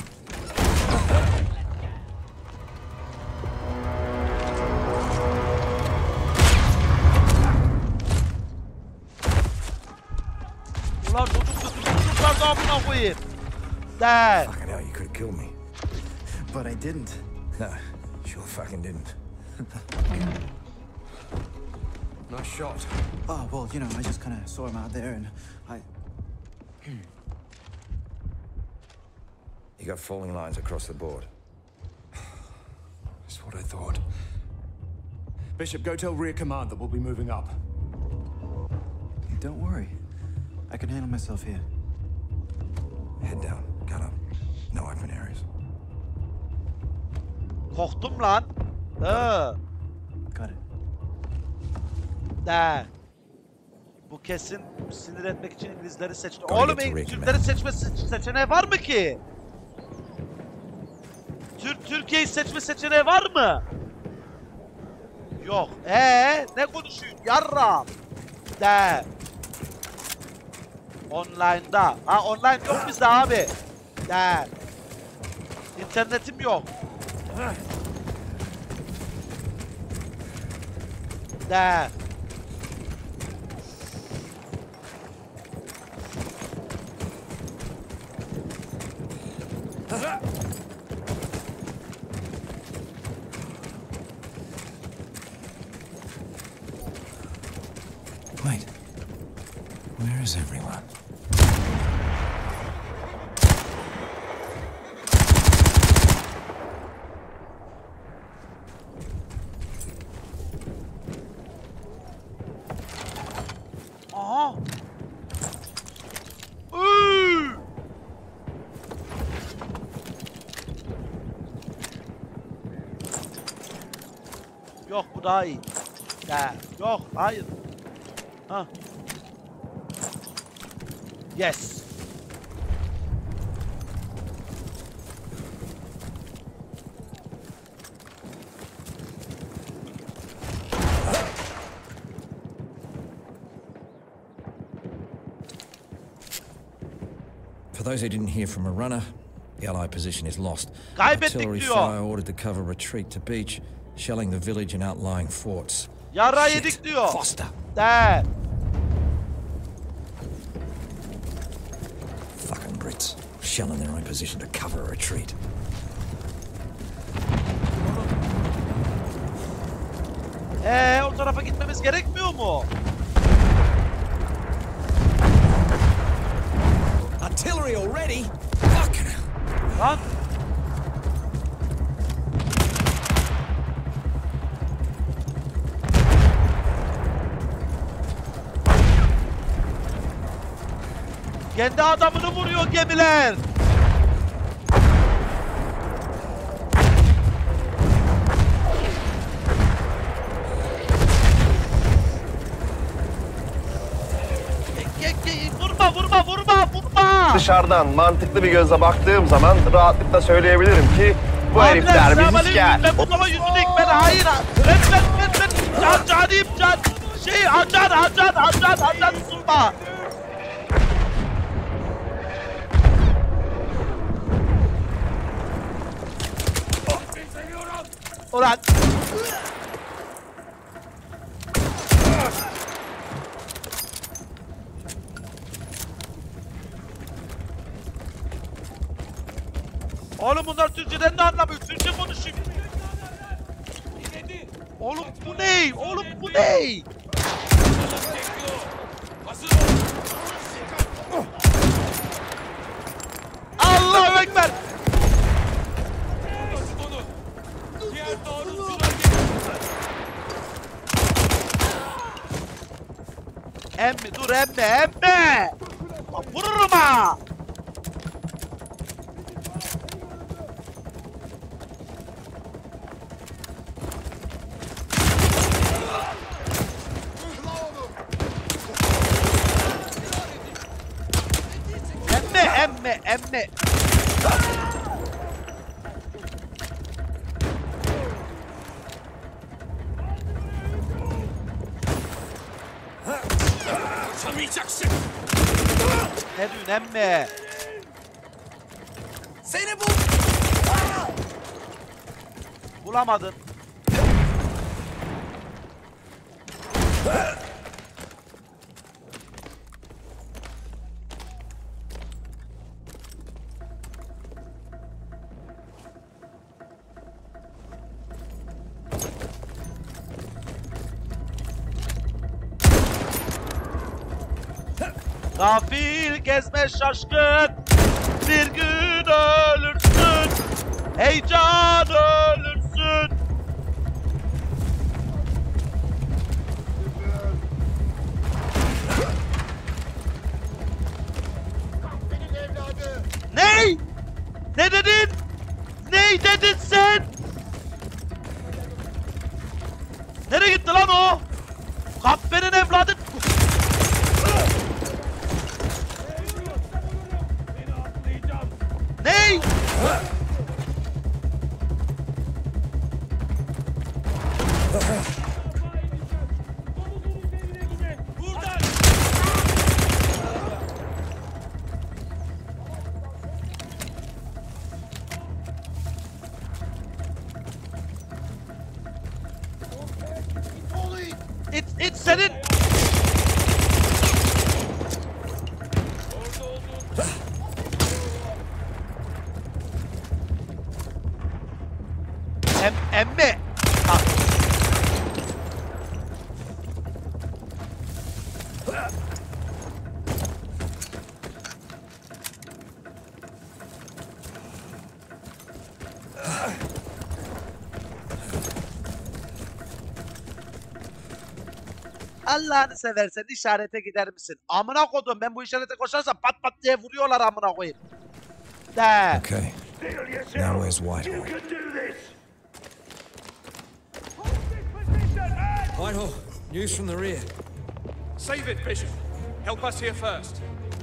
Speaker 1: Ulan çocuklar da amına koyayım. There.
Speaker 5: Fucking hell, you could have killed me. But I didn't. No, sure fucking didn't. Nice shot.
Speaker 13: Oh, well, you know, I just kind of saw him out there and I...
Speaker 5: You got falling lines across the board. That's what I thought.
Speaker 14: Bishop, go tell rear command that we'll be moving up.
Speaker 13: Don't worry. I can handle myself here.
Speaker 5: Head down, gun up. No open areas.
Speaker 1: Korktum lan.
Speaker 13: Got it.
Speaker 1: De. Bu kesin sinir etmek için İngilizleri seçti. Oğlum Türkleri seçme seçeneği var mı ki? Türkiye'yi seçme seçeneği var mı? Yok. Ne konuşuyorsun? Yarram. De. Online'da. Ha online yok bizde abi. De. İnternetim yok. De.
Speaker 5: Wait. Where is everyone?
Speaker 1: Yok bu daha iyi. De. Yok hayır. Ha. Yes.
Speaker 7: For those who didn't hear from a runner, the Allied position is lost.
Speaker 1: Kaybettik
Speaker 7: Artillery
Speaker 1: diyor.
Speaker 7: fire ordered to cover retreat to beach, shelling the village and outlying forts.
Speaker 1: Yara
Speaker 7: Shit.
Speaker 1: yedik diyor.
Speaker 7: Foster.
Speaker 1: De.
Speaker 7: Fucking Brits. Shelling their own position to cover a retreat.
Speaker 1: O tarafa gitmemiz gerekmiyor mu?
Speaker 7: Artillery already? Fucking hell.
Speaker 1: Lan. Kendi adamını vuruyor gemiler. Vurma.
Speaker 15: Dışarıdan mantıklı bir gözle baktığım zaman rahatlıkla söyleyebilirim ki bu herifler bizi siker.
Speaker 1: Ben bu zaman yüzünü ekmedi. Hayır. Ben canıyım can. Acan ısınma. Ulan. Oğlum bunlar Türkçeden de anlamıyor. Türkçe konuşuyor. Oğlum bu ne? Allahu Ekber. Emmi dur emmi. Vururum ha. Emmi.
Speaker 5: Kaçamayacaksın.
Speaker 1: Ne diyorsun emmi?
Speaker 5: Seni bul.
Speaker 1: Bulamadın. Gafil gezme şaşkın, bir gün ölürsün, heyecan ölürsün. Ney? Ne dedin? Ney dedin sen? Nereye gitti lan o? Kahpenin evladı. Ney? It's senin. Emmi. Ha. Allah'ını seversen işarete gider misin? Amına kodum, ben bu işarete koşarsam pat pat diye vuruyorlar amına koyayım. De.
Speaker 7: Okay. Now where's Whitehall?
Speaker 5: Whitehall, news from the rear.
Speaker 6: Save it, Bishop. Help us here first.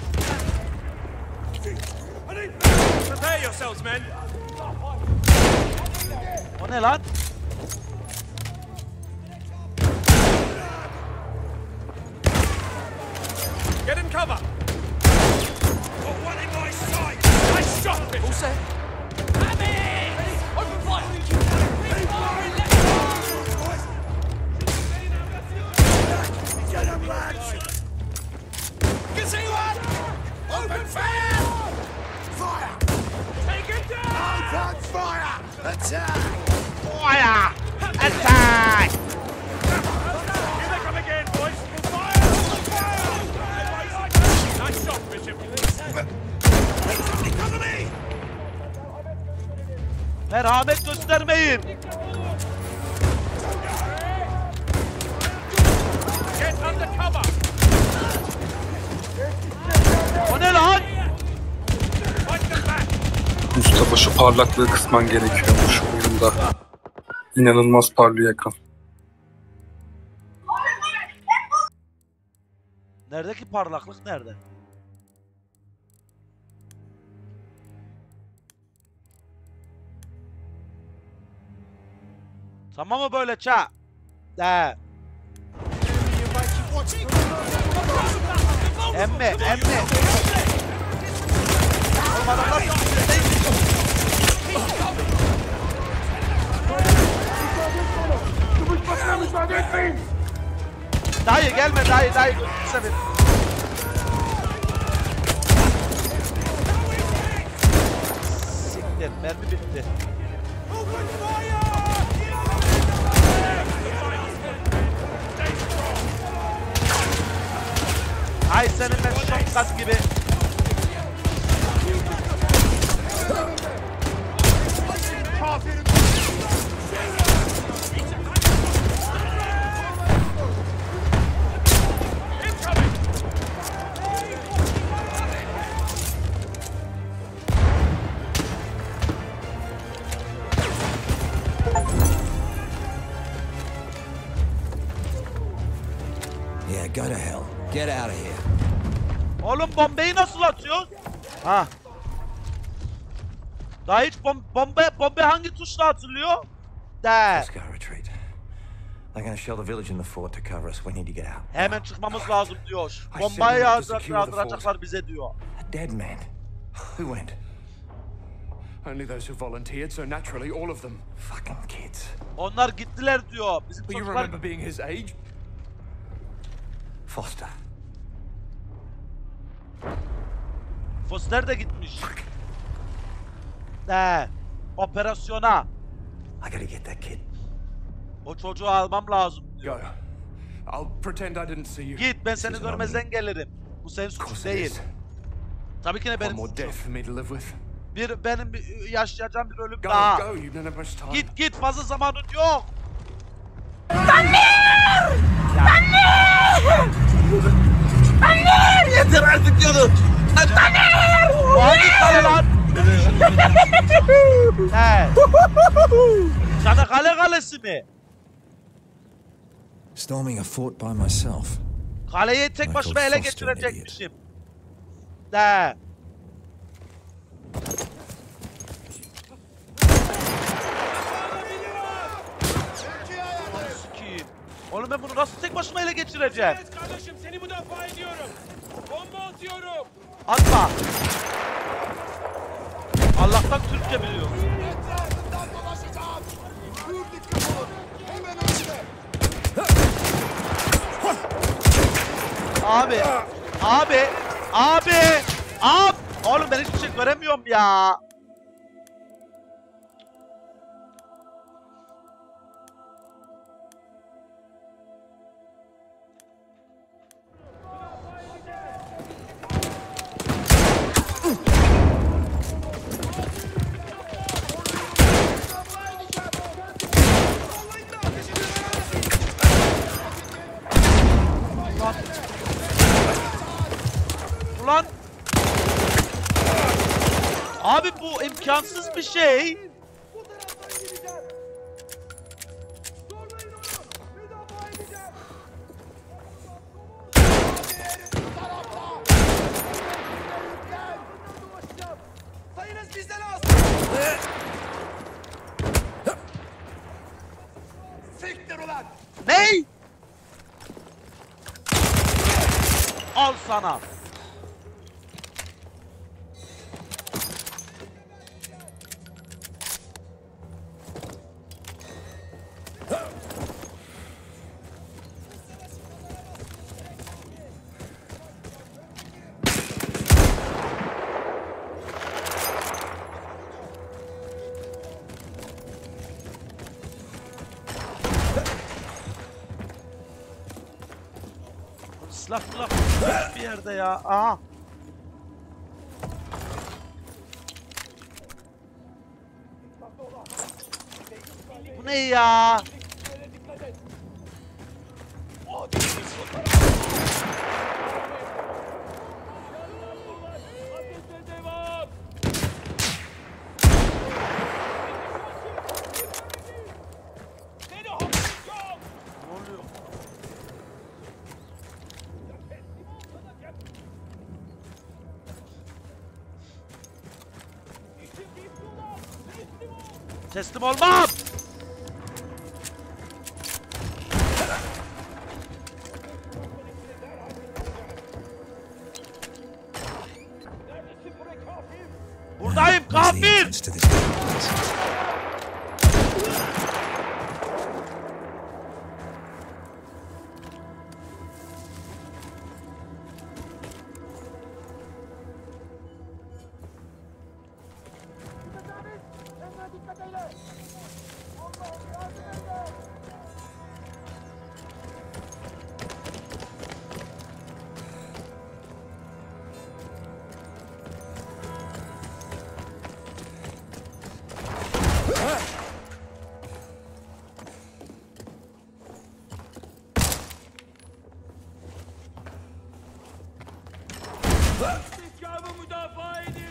Speaker 6: Prepare yourselves, men.
Speaker 1: O ne lan?
Speaker 6: Get in cover. Got one in my sight. Nice shot, Bishop. All set. Open fire.
Speaker 2: Get him, lads! You see one? Open fire! Fire!
Speaker 6: Take it down!
Speaker 2: Open fire! Attack!
Speaker 1: Fire! Attack!
Speaker 6: Here they come again, boys. Fire! Nice shot, Bishop.
Speaker 2: Cover me!
Speaker 1: Merhamet göstermeyin.
Speaker 6: Get under cover.
Speaker 1: O ne lan?
Speaker 16: Mustafa şu parlaklığı kısman gerekiyormuş oyunda. İnanılmaz parlıyor ekran.
Speaker 1: Neredeki parlaklık nerede? Tamam mı böyle ça? De. Emme. Oğlum adamlar Dayı gelme dayı sevin. Siktir mermi bitti. Ay senin ben şokkat gibi.
Speaker 5: Yeah, go to hell. Get out of here.
Speaker 1: Oğlum bombayı nasıl atıyor? Ha. Daha hiç bomba hangi tuşla atılıyor?
Speaker 5: Let's go retreat. They're gonna shell the village and the fort to cover us. We need to get out.
Speaker 1: Hemen çıkmamız lazım diyor. Bombayı yağdıracaklar bize diyor.
Speaker 5: A dead man. Who went?
Speaker 14: Only those who volunteered, so naturally all of them.
Speaker 5: Fucking kids.
Speaker 1: Onlar gittiler diyor. Bizim
Speaker 14: But you
Speaker 1: çocuklar...
Speaker 14: remember being his age?
Speaker 5: Foster.
Speaker 1: Foster de gitmiş. Operasyona.
Speaker 5: I gotta get that kid.
Speaker 1: O çocuğu almam lazım diyor.
Speaker 14: Go. I'll pretend I didn't see you.
Speaker 1: Git ben seni görmezden gelirim. Bu senin suçun değil. Tabii ki de benim
Speaker 14: One more death for me to live with.
Speaker 1: benim yaşayacağım bir ölüm daha.
Speaker 14: Go, you don't have much time.
Speaker 1: Git fazla zamanın yok.
Speaker 2: Anne! Yeter artık diyorum. Anne!
Speaker 1: Hangi kale lan? Çanakkale Kalesi mi?
Speaker 5: Storming a fort by myself.
Speaker 1: Kaleyi tek başıma ele geçirecekmişim. De. Oğlum ben bunu nasıl tek başıma ele geçireceğim?
Speaker 6: Evet kardeşim seni müdafaa ediyorum. Bomba atıyorum.
Speaker 1: Atma. Allah'tan Türkçe biliyor. Abi. Oğlum ben hiçbir şey göremiyorum ya. Ulan. Abi bu imkansız bir şey.
Speaker 2: Biriniz bizden az. Siktir ulan.
Speaker 1: Ney? Al sana. Silah bir yerde ya. Aha. Bu ne ya? Teslim olmam. Buradayım kafir.
Speaker 4: İstikamı müdafaa edin.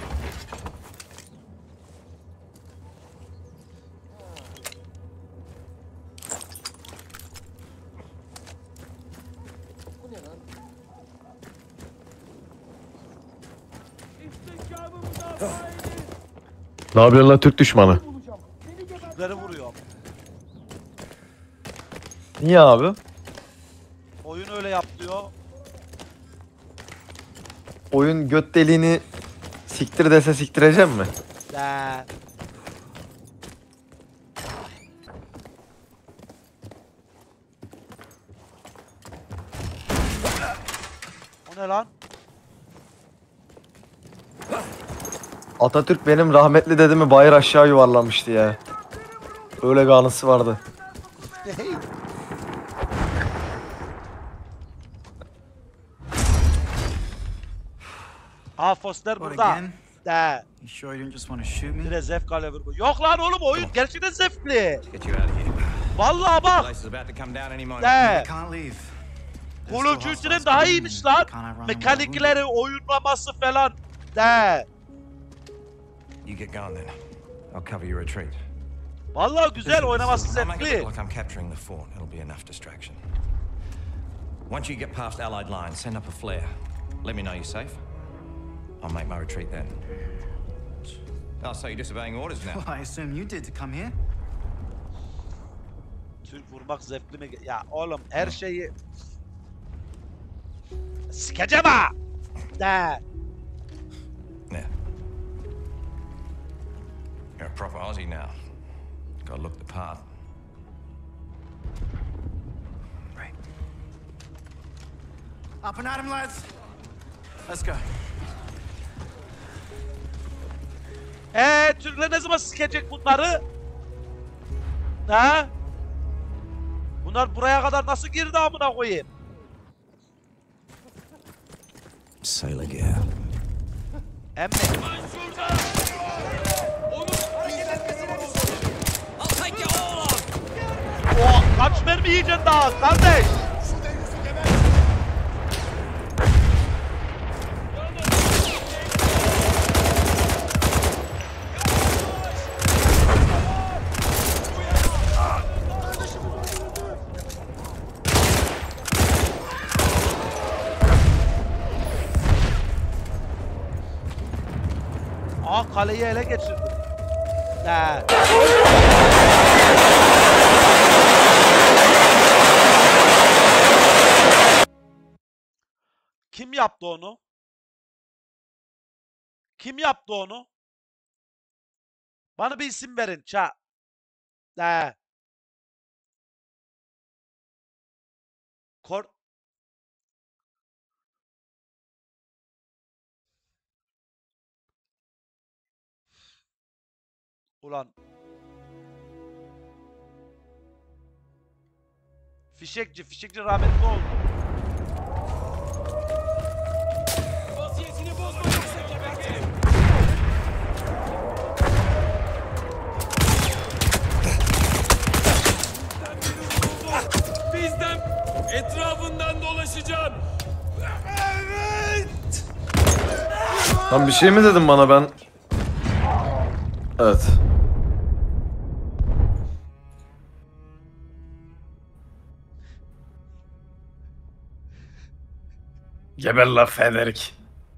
Speaker 4: Bu ne lan? İstikamı müdafaa edin.
Speaker 15: Ne yapıyorsun lan Türk düşmanı?
Speaker 1: Türkleri vuruyor.
Speaker 15: Niye abi?
Speaker 1: Oyun öyle yap diyor.
Speaker 15: Oyun göt deliğini siktir dese siktireceğim mi?
Speaker 1: De. O ne lan?
Speaker 15: Atatürk benim rahmetli dedemi bayır aşağı yuvarlamıştı ya. Öyle bir anısı vardı.
Speaker 1: Aa Foster burada. De.
Speaker 13: You sure you didn't just want to shoot me?
Speaker 1: Bir de zevk alevir bu. Yok lan oğlum oyun gerçekten zevkli. Vallahi bak. De.
Speaker 13: Can't leave.
Speaker 1: Call of Duty'nin daha iyiymiş lan. Mekanikleri, oyunlaması falan. De.
Speaker 5: You get going then. I'll cover your retreat.
Speaker 1: Vallahi güzel oynaması
Speaker 5: I'll make it
Speaker 1: zevkli.
Speaker 5: look like I'm capturing the fort. It'll be enough distraction. Once you get past Allied lines, send up a flare. Let me know you're safe. I'll make my retreat then. Oh, so you're disobeying orders now?
Speaker 13: Well, I assume you did to come here.
Speaker 1: Türk vurmak zevkli mi? Ya oğlum her şeyi... Sikeceğim ha! De.
Speaker 5: Yeah. You're a proper Aussie now. Gotta look the part.
Speaker 13: Right. Up and at him, lads. Let's go.
Speaker 1: Türkler ne zaman sikecek bunları? Ha? Bunlar buraya kadar nasıl girdi amına koyayım?
Speaker 5: Sailor gear.
Speaker 1: Emmi. Oh, kaç mermi yiyeceksin daha kardeş? kaleyi ele geçirdim. De. Kim yaptı onu? Kim yaptı onu? Bana bir isim verin. De. Ulan. Fişekçi rahmetli oldu.
Speaker 6: Vaziyetini bozma yoksa gebertirim. Bizden etrafından dolaşacağım. Evet.
Speaker 17: Lan bir şey mi dedim bana ben? Evet. Geber la Federik.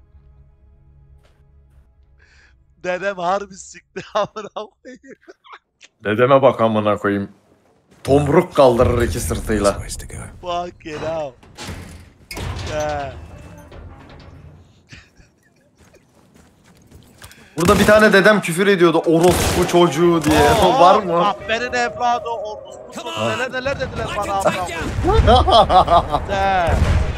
Speaker 1: Dedem harbi sikti amına koyayım.
Speaker 17: Dedeme bak amına koyayım. Tomruk kaldırır iki sırtıyla.
Speaker 1: Fuck it out. Yeah.
Speaker 17: Burada bir tane dedem küfür ediyordu. Orospu çocuğu diye. O var mı?
Speaker 1: Aferin evladı orospu. Neler dediler bana amına. De.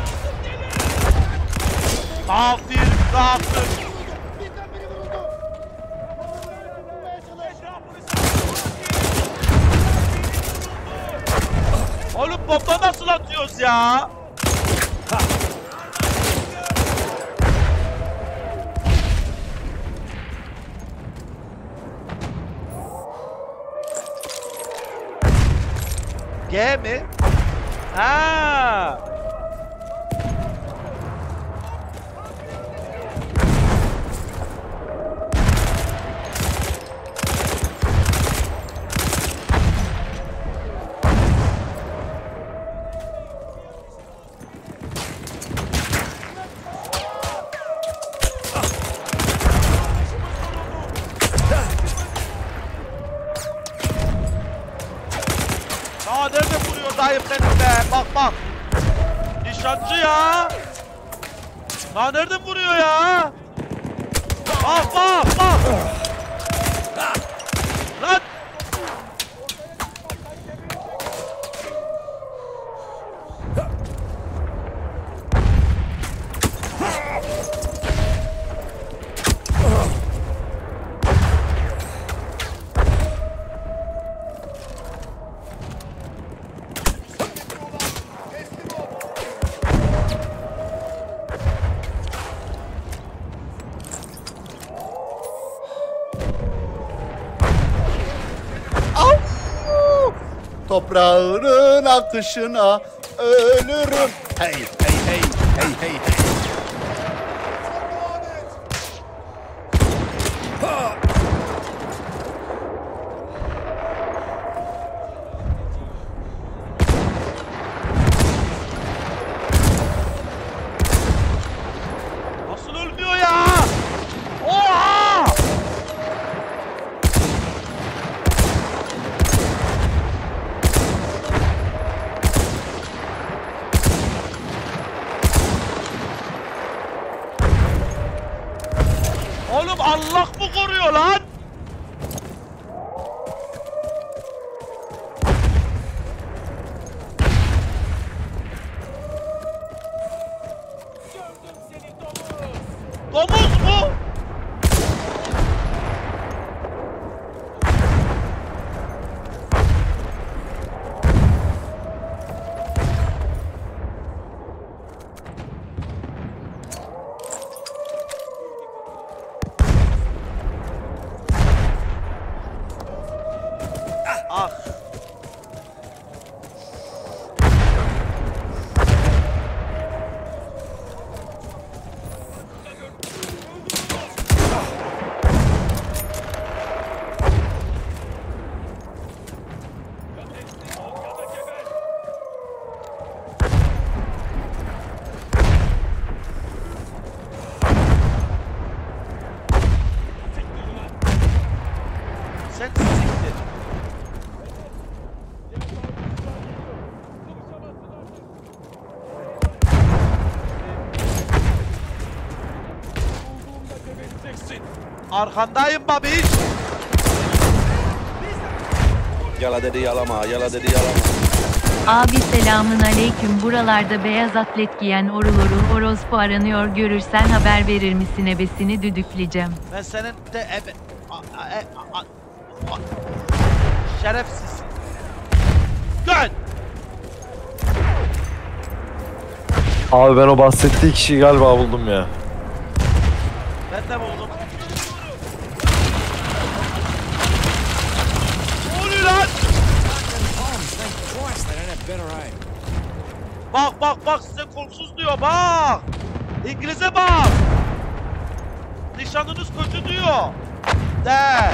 Speaker 1: Kafir. Oğlum bomba nasıl atıyoruz ya? G mi? Ha. Aa nerede vuruyor dayım benim be? Bak. Nişancı ya. Aa nereden vuruyor ya? Bak. Lan.
Speaker 12: Toprağının akışına ölürüm. Hey.
Speaker 1: Nasıl ölmüyor ya? Oha! Sen siktir. Arkandayım babiş.
Speaker 12: Yala dedi yalama, yala dedi yalama.
Speaker 9: Abi selamın aleyküm. Buralarda beyaz atlet giyen orul orospu aranıyor. Görürsen haber verir misin? Ebesini düdükleyeceğim.
Speaker 1: Ben senin de şerefsiz. Gön.
Speaker 17: Abi ben o bahsettiği kişiyi galiba buldum ya.
Speaker 1: Ben de buldum. Ne oluyor lan? Bak size korkusuz diyor bak. İngiliz'e bak. Nişanınız kötü diyor. De.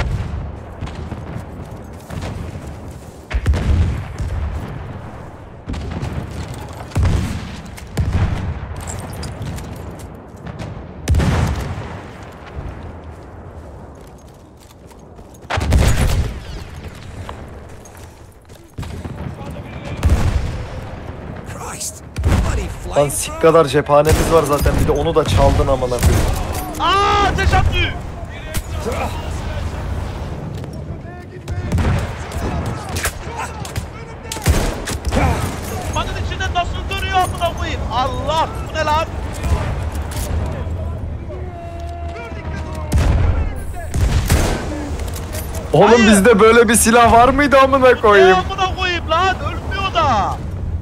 Speaker 17: Lan sik kadar cephanemiz var zaten, bir de onu da çaldın amına koyayım.
Speaker 1: Aaa ateş atıyor. Manın içinde nasıl dönüyor amına koyayım? Allah, bu ne lan?
Speaker 17: Oğlum
Speaker 1: Hayır.
Speaker 17: bizde böyle bir silah var mıydı amına koyayım?
Speaker 1: Ne amına koyayım lan? Ölmüyor da.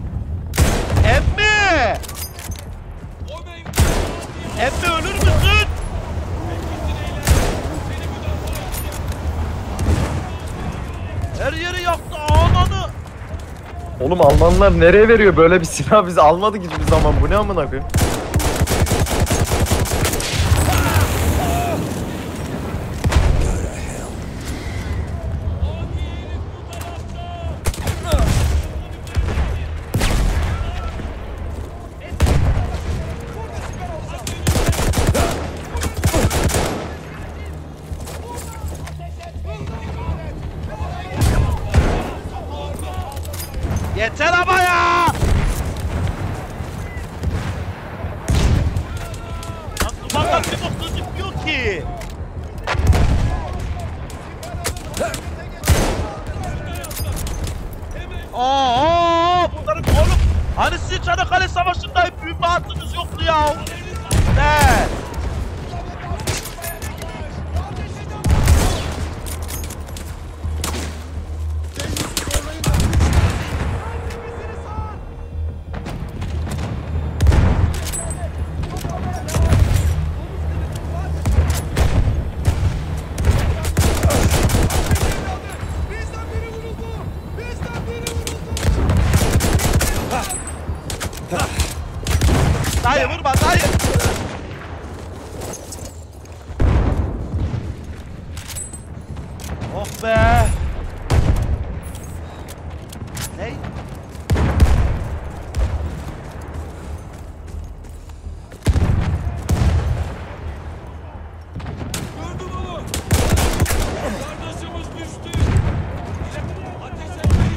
Speaker 1: Emmi! Emmi ölür müsün? Her yeri yaktı ananı.
Speaker 17: Oğlum Almanlar nereye veriyor böyle bir silah, biz almadık hiçbir zaman, bu ne amına koyayım?
Speaker 1: Yeter ama ya! Lan dumanlar bir bok gözükmüyor ki. Bunların oğlum. Hani sizin Çanakkale Savaşı'nda hep büyük bir hattınız yoktu ya. Ne? Dayı vurma dayı. Oh be. Ney?
Speaker 11: Gördüm onu. Kardeşimiz düştü. Ateş etmeyin.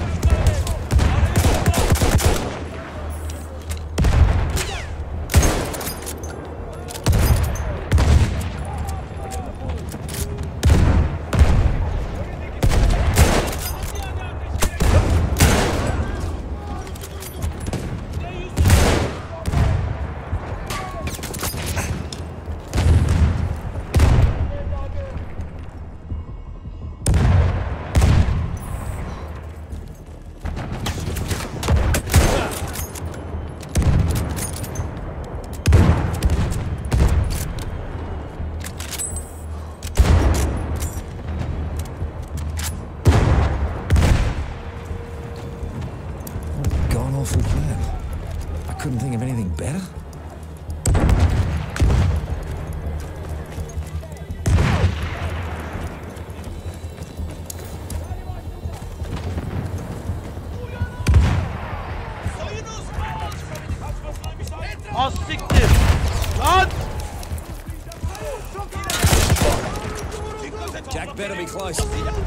Speaker 7: better be close.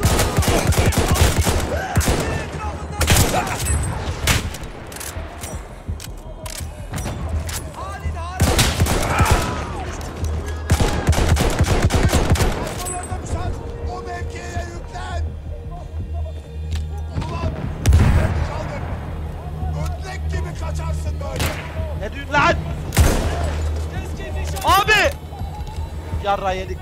Speaker 2: O mevkiye yüklen. Ulan. Kaldır. Ödlek gibi kaçarsın böyle.
Speaker 1: Ne diyorsun lan? Abi! Yarra yedik.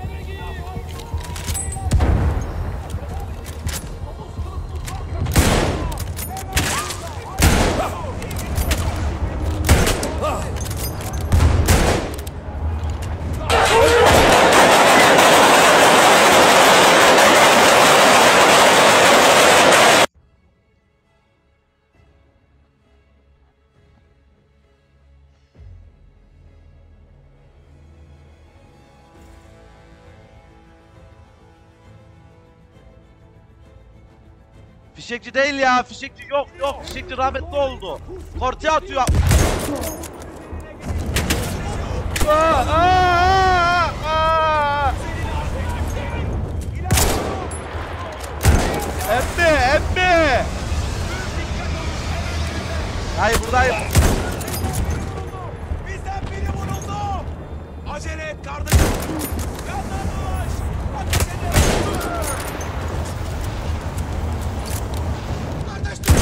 Speaker 1: Fişekçi değil ya, fişekçi yok, fişekçi rahmetli oldu. Kortiye atıyor. Emmi! Hayır, buradayım.
Speaker 2: Bizden biri vuruldu. Acele et kardeşim. Yandan dolaş. Ateş edin. Kardeş dur.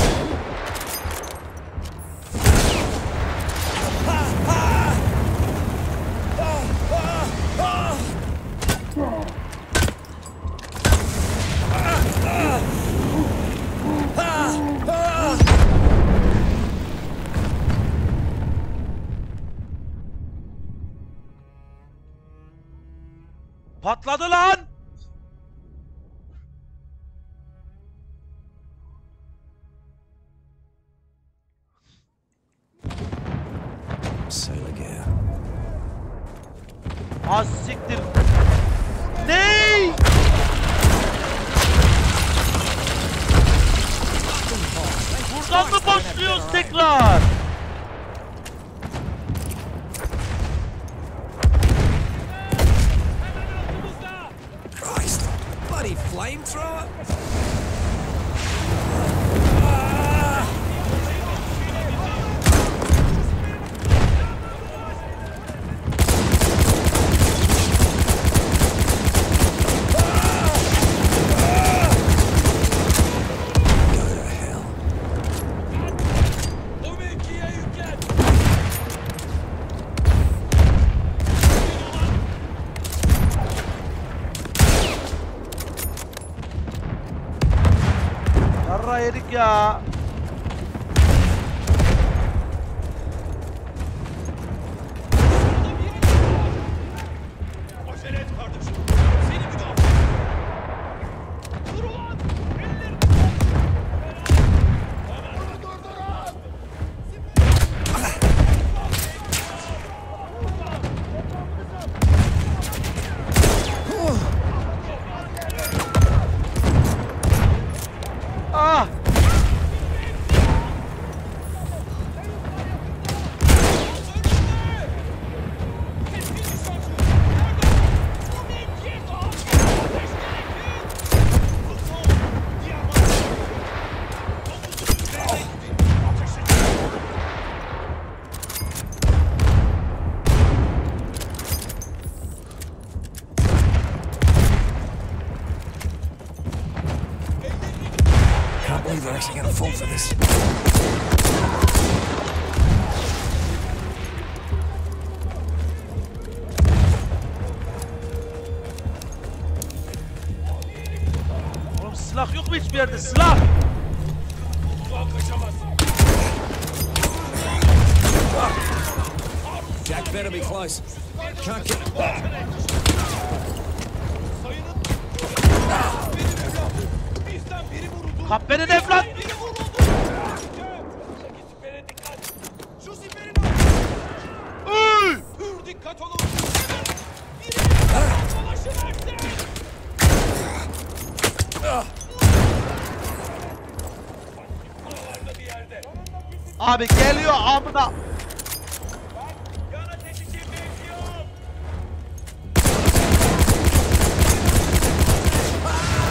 Speaker 1: Patladı lan!
Speaker 7: Sailor gear.
Speaker 1: Az siktir. Ney? Buradan mı başlıyoruz tekrar?
Speaker 7: Christ, bloody flamethrower!
Speaker 11: O mevkiye yüklen.
Speaker 1: Yarra yedik ya.
Speaker 11: Acele et kardeşim. Seni müdafaa. Dur ulan. Ellerini.
Speaker 1: Ah!
Speaker 7: Can't believe they're actually gonna fall for this.
Speaker 1: Oğlum silah yok mu hiçbir yerde? Silah!
Speaker 11: Ulan kaçamaz.
Speaker 7: Jack better be close. Can't get it.
Speaker 11: Bizden biri vuruldu.
Speaker 1: Kapbenin evlat!
Speaker 11: Biri vuruldu. Sipere dikkat. Şu siperin
Speaker 1: Uy!
Speaker 11: Hür dikkat olun. Biri dolaşıversin. Buralarda bir yerde.
Speaker 1: Abi geliyor amına.
Speaker 11: Yan ateş için bekliyorum.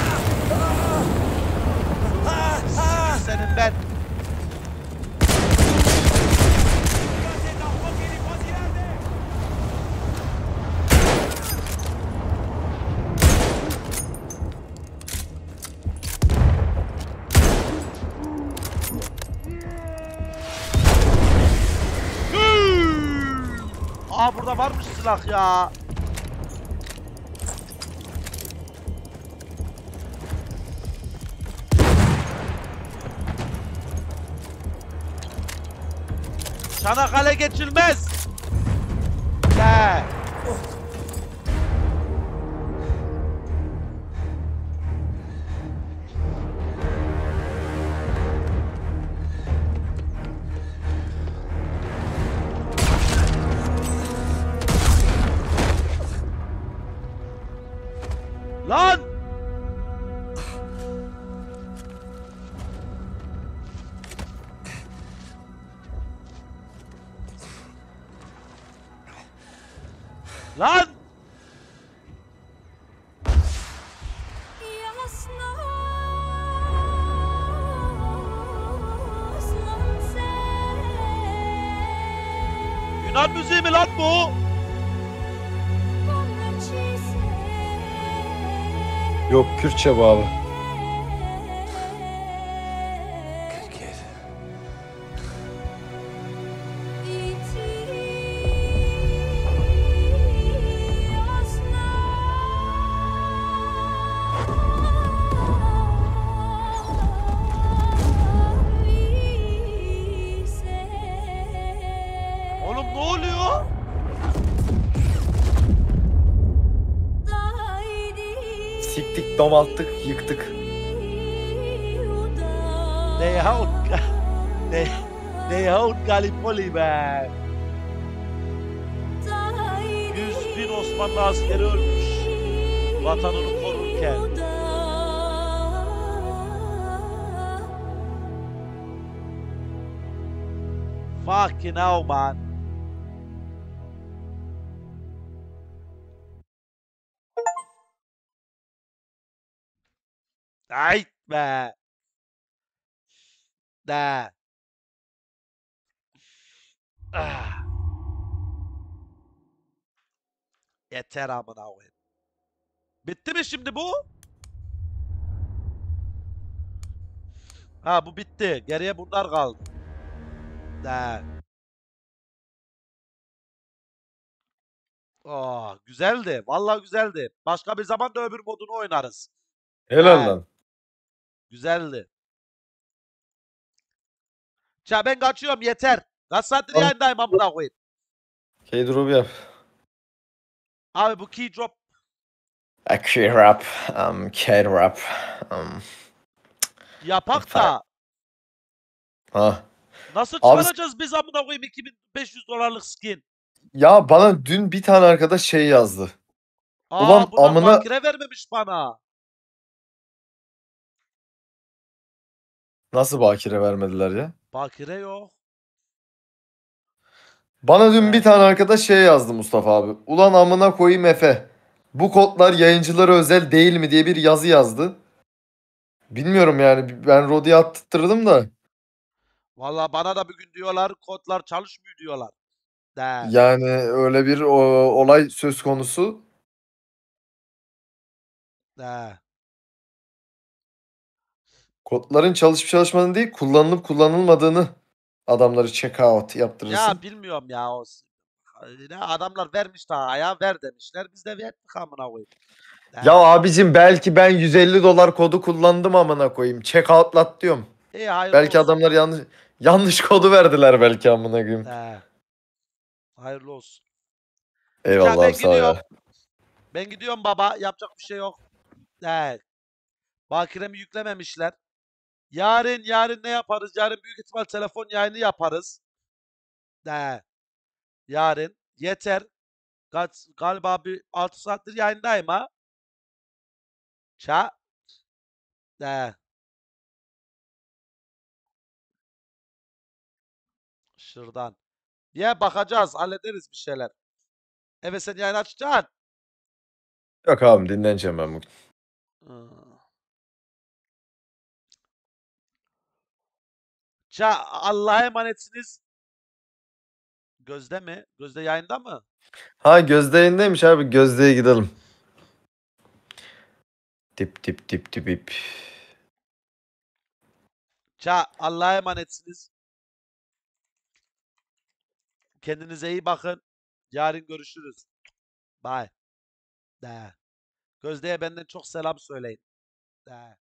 Speaker 1: ben. Aa burada varmış silah ya. Çanakkale geçilmez. De. Lan! Lan! Yunan müziği mi lan bu?
Speaker 17: Yok Kürtçe bu abi.
Speaker 1: Oğlum ne oluyor?
Speaker 17: Siktik, domalttık, yıktık.
Speaker 1: They hold Gallipoli be. 100.000 Osmanlı askeri ölmüş. Vatanını korurken. Fucking hell man. Ay be. De. Ah. Yeter amına koyayım. Bitti mi şimdi bu? Ha bu bitti. Geriye bunlar kaldı. De. Oh, güzeldi. Vallahi güzeldi. Başka bir zaman da öbür modunu oynarız.
Speaker 17: Helal
Speaker 1: He.
Speaker 17: lan.
Speaker 1: Güzeldi. Ya ben kaçıyorum yeter. Kaç saattir
Speaker 17: Tamam.
Speaker 1: yayındayım amına koyayım.
Speaker 17: K-drop yap.
Speaker 1: Abi bu key drop.
Speaker 17: K-rap. K-rap.
Speaker 1: Yapak da.
Speaker 17: Ha.
Speaker 1: Nasıl
Speaker 17: Abi-
Speaker 1: çıkaracağız biz amına koyayım 2500 dolarlık skin?
Speaker 17: Ya bana dün bir tane arkadaş şey yazdı.
Speaker 1: Aa
Speaker 17: Ulan
Speaker 1: buna
Speaker 17: amına...
Speaker 1: bakire vermemiş bana.
Speaker 17: Nasıl bakire vermediler ya?
Speaker 1: Bakire yok.
Speaker 17: Bana dün bir tane arkadaş şey yazdı Mustafa abi. Ulan amına koyayım Efe. Bu kodlar yayıncılara özel değil mi diye bir yazı yazdı. Bilmiyorum yani ben Rodi'ye attırdım da.
Speaker 1: Vallahi bana da bugün diyorlar kodlar çalışmıyor diyorlar. De.
Speaker 17: Yani öyle bir olay söz konusu.
Speaker 1: De.
Speaker 17: Kodların çalışıp çalışmadığını değil kullanılıp kullanılmadığını adamları check out yaptırırsın.
Speaker 1: Ya bilmiyorum ya o. Ne adamlar vermiş daha ya ver demişler. Biz de verdik amına koyayım. De.
Speaker 17: Ya abicim belki ben 150 dolar kodu kullandım amına koyayım. Check out'lat diyorum.
Speaker 1: İyi hayırlı
Speaker 17: Belki
Speaker 1: olsun.
Speaker 17: adamlar yanlış kodu verdiler belki amına koyayım.
Speaker 1: De. Hayırlı olsun.
Speaker 17: Eyvallah
Speaker 1: ben
Speaker 17: abi sağ ol
Speaker 1: gidiyorum.
Speaker 17: ya.
Speaker 1: Ben gidiyorum baba. Yapacak bir şey yok. De. Bakiremi yüklememişler. Yarın ne yaparız? Yarın büyük ihtimal telefon yayını yaparız. De. Yarın. Yeter. Galiba bir 6 saattir yayındayım ha. De. Şuradan. Ya bakacağız. Hallederiz bir şeyler. Evet sen yayın açacaksın.
Speaker 17: Yok abi dinleneceğim ben bugün.
Speaker 1: Hı. Allah'a emanetsiniz. Gözde mi? Gözde yayında mı?
Speaker 17: Ha Gözde yayındaymış abi. Gözde'ye gidelim. Tip tip tip tip tip.
Speaker 1: Allah'a emanetsiniz. Kendinize iyi bakın. Yarın görüşürüz. Bye. Gözde'ye benden çok selam söyleyin.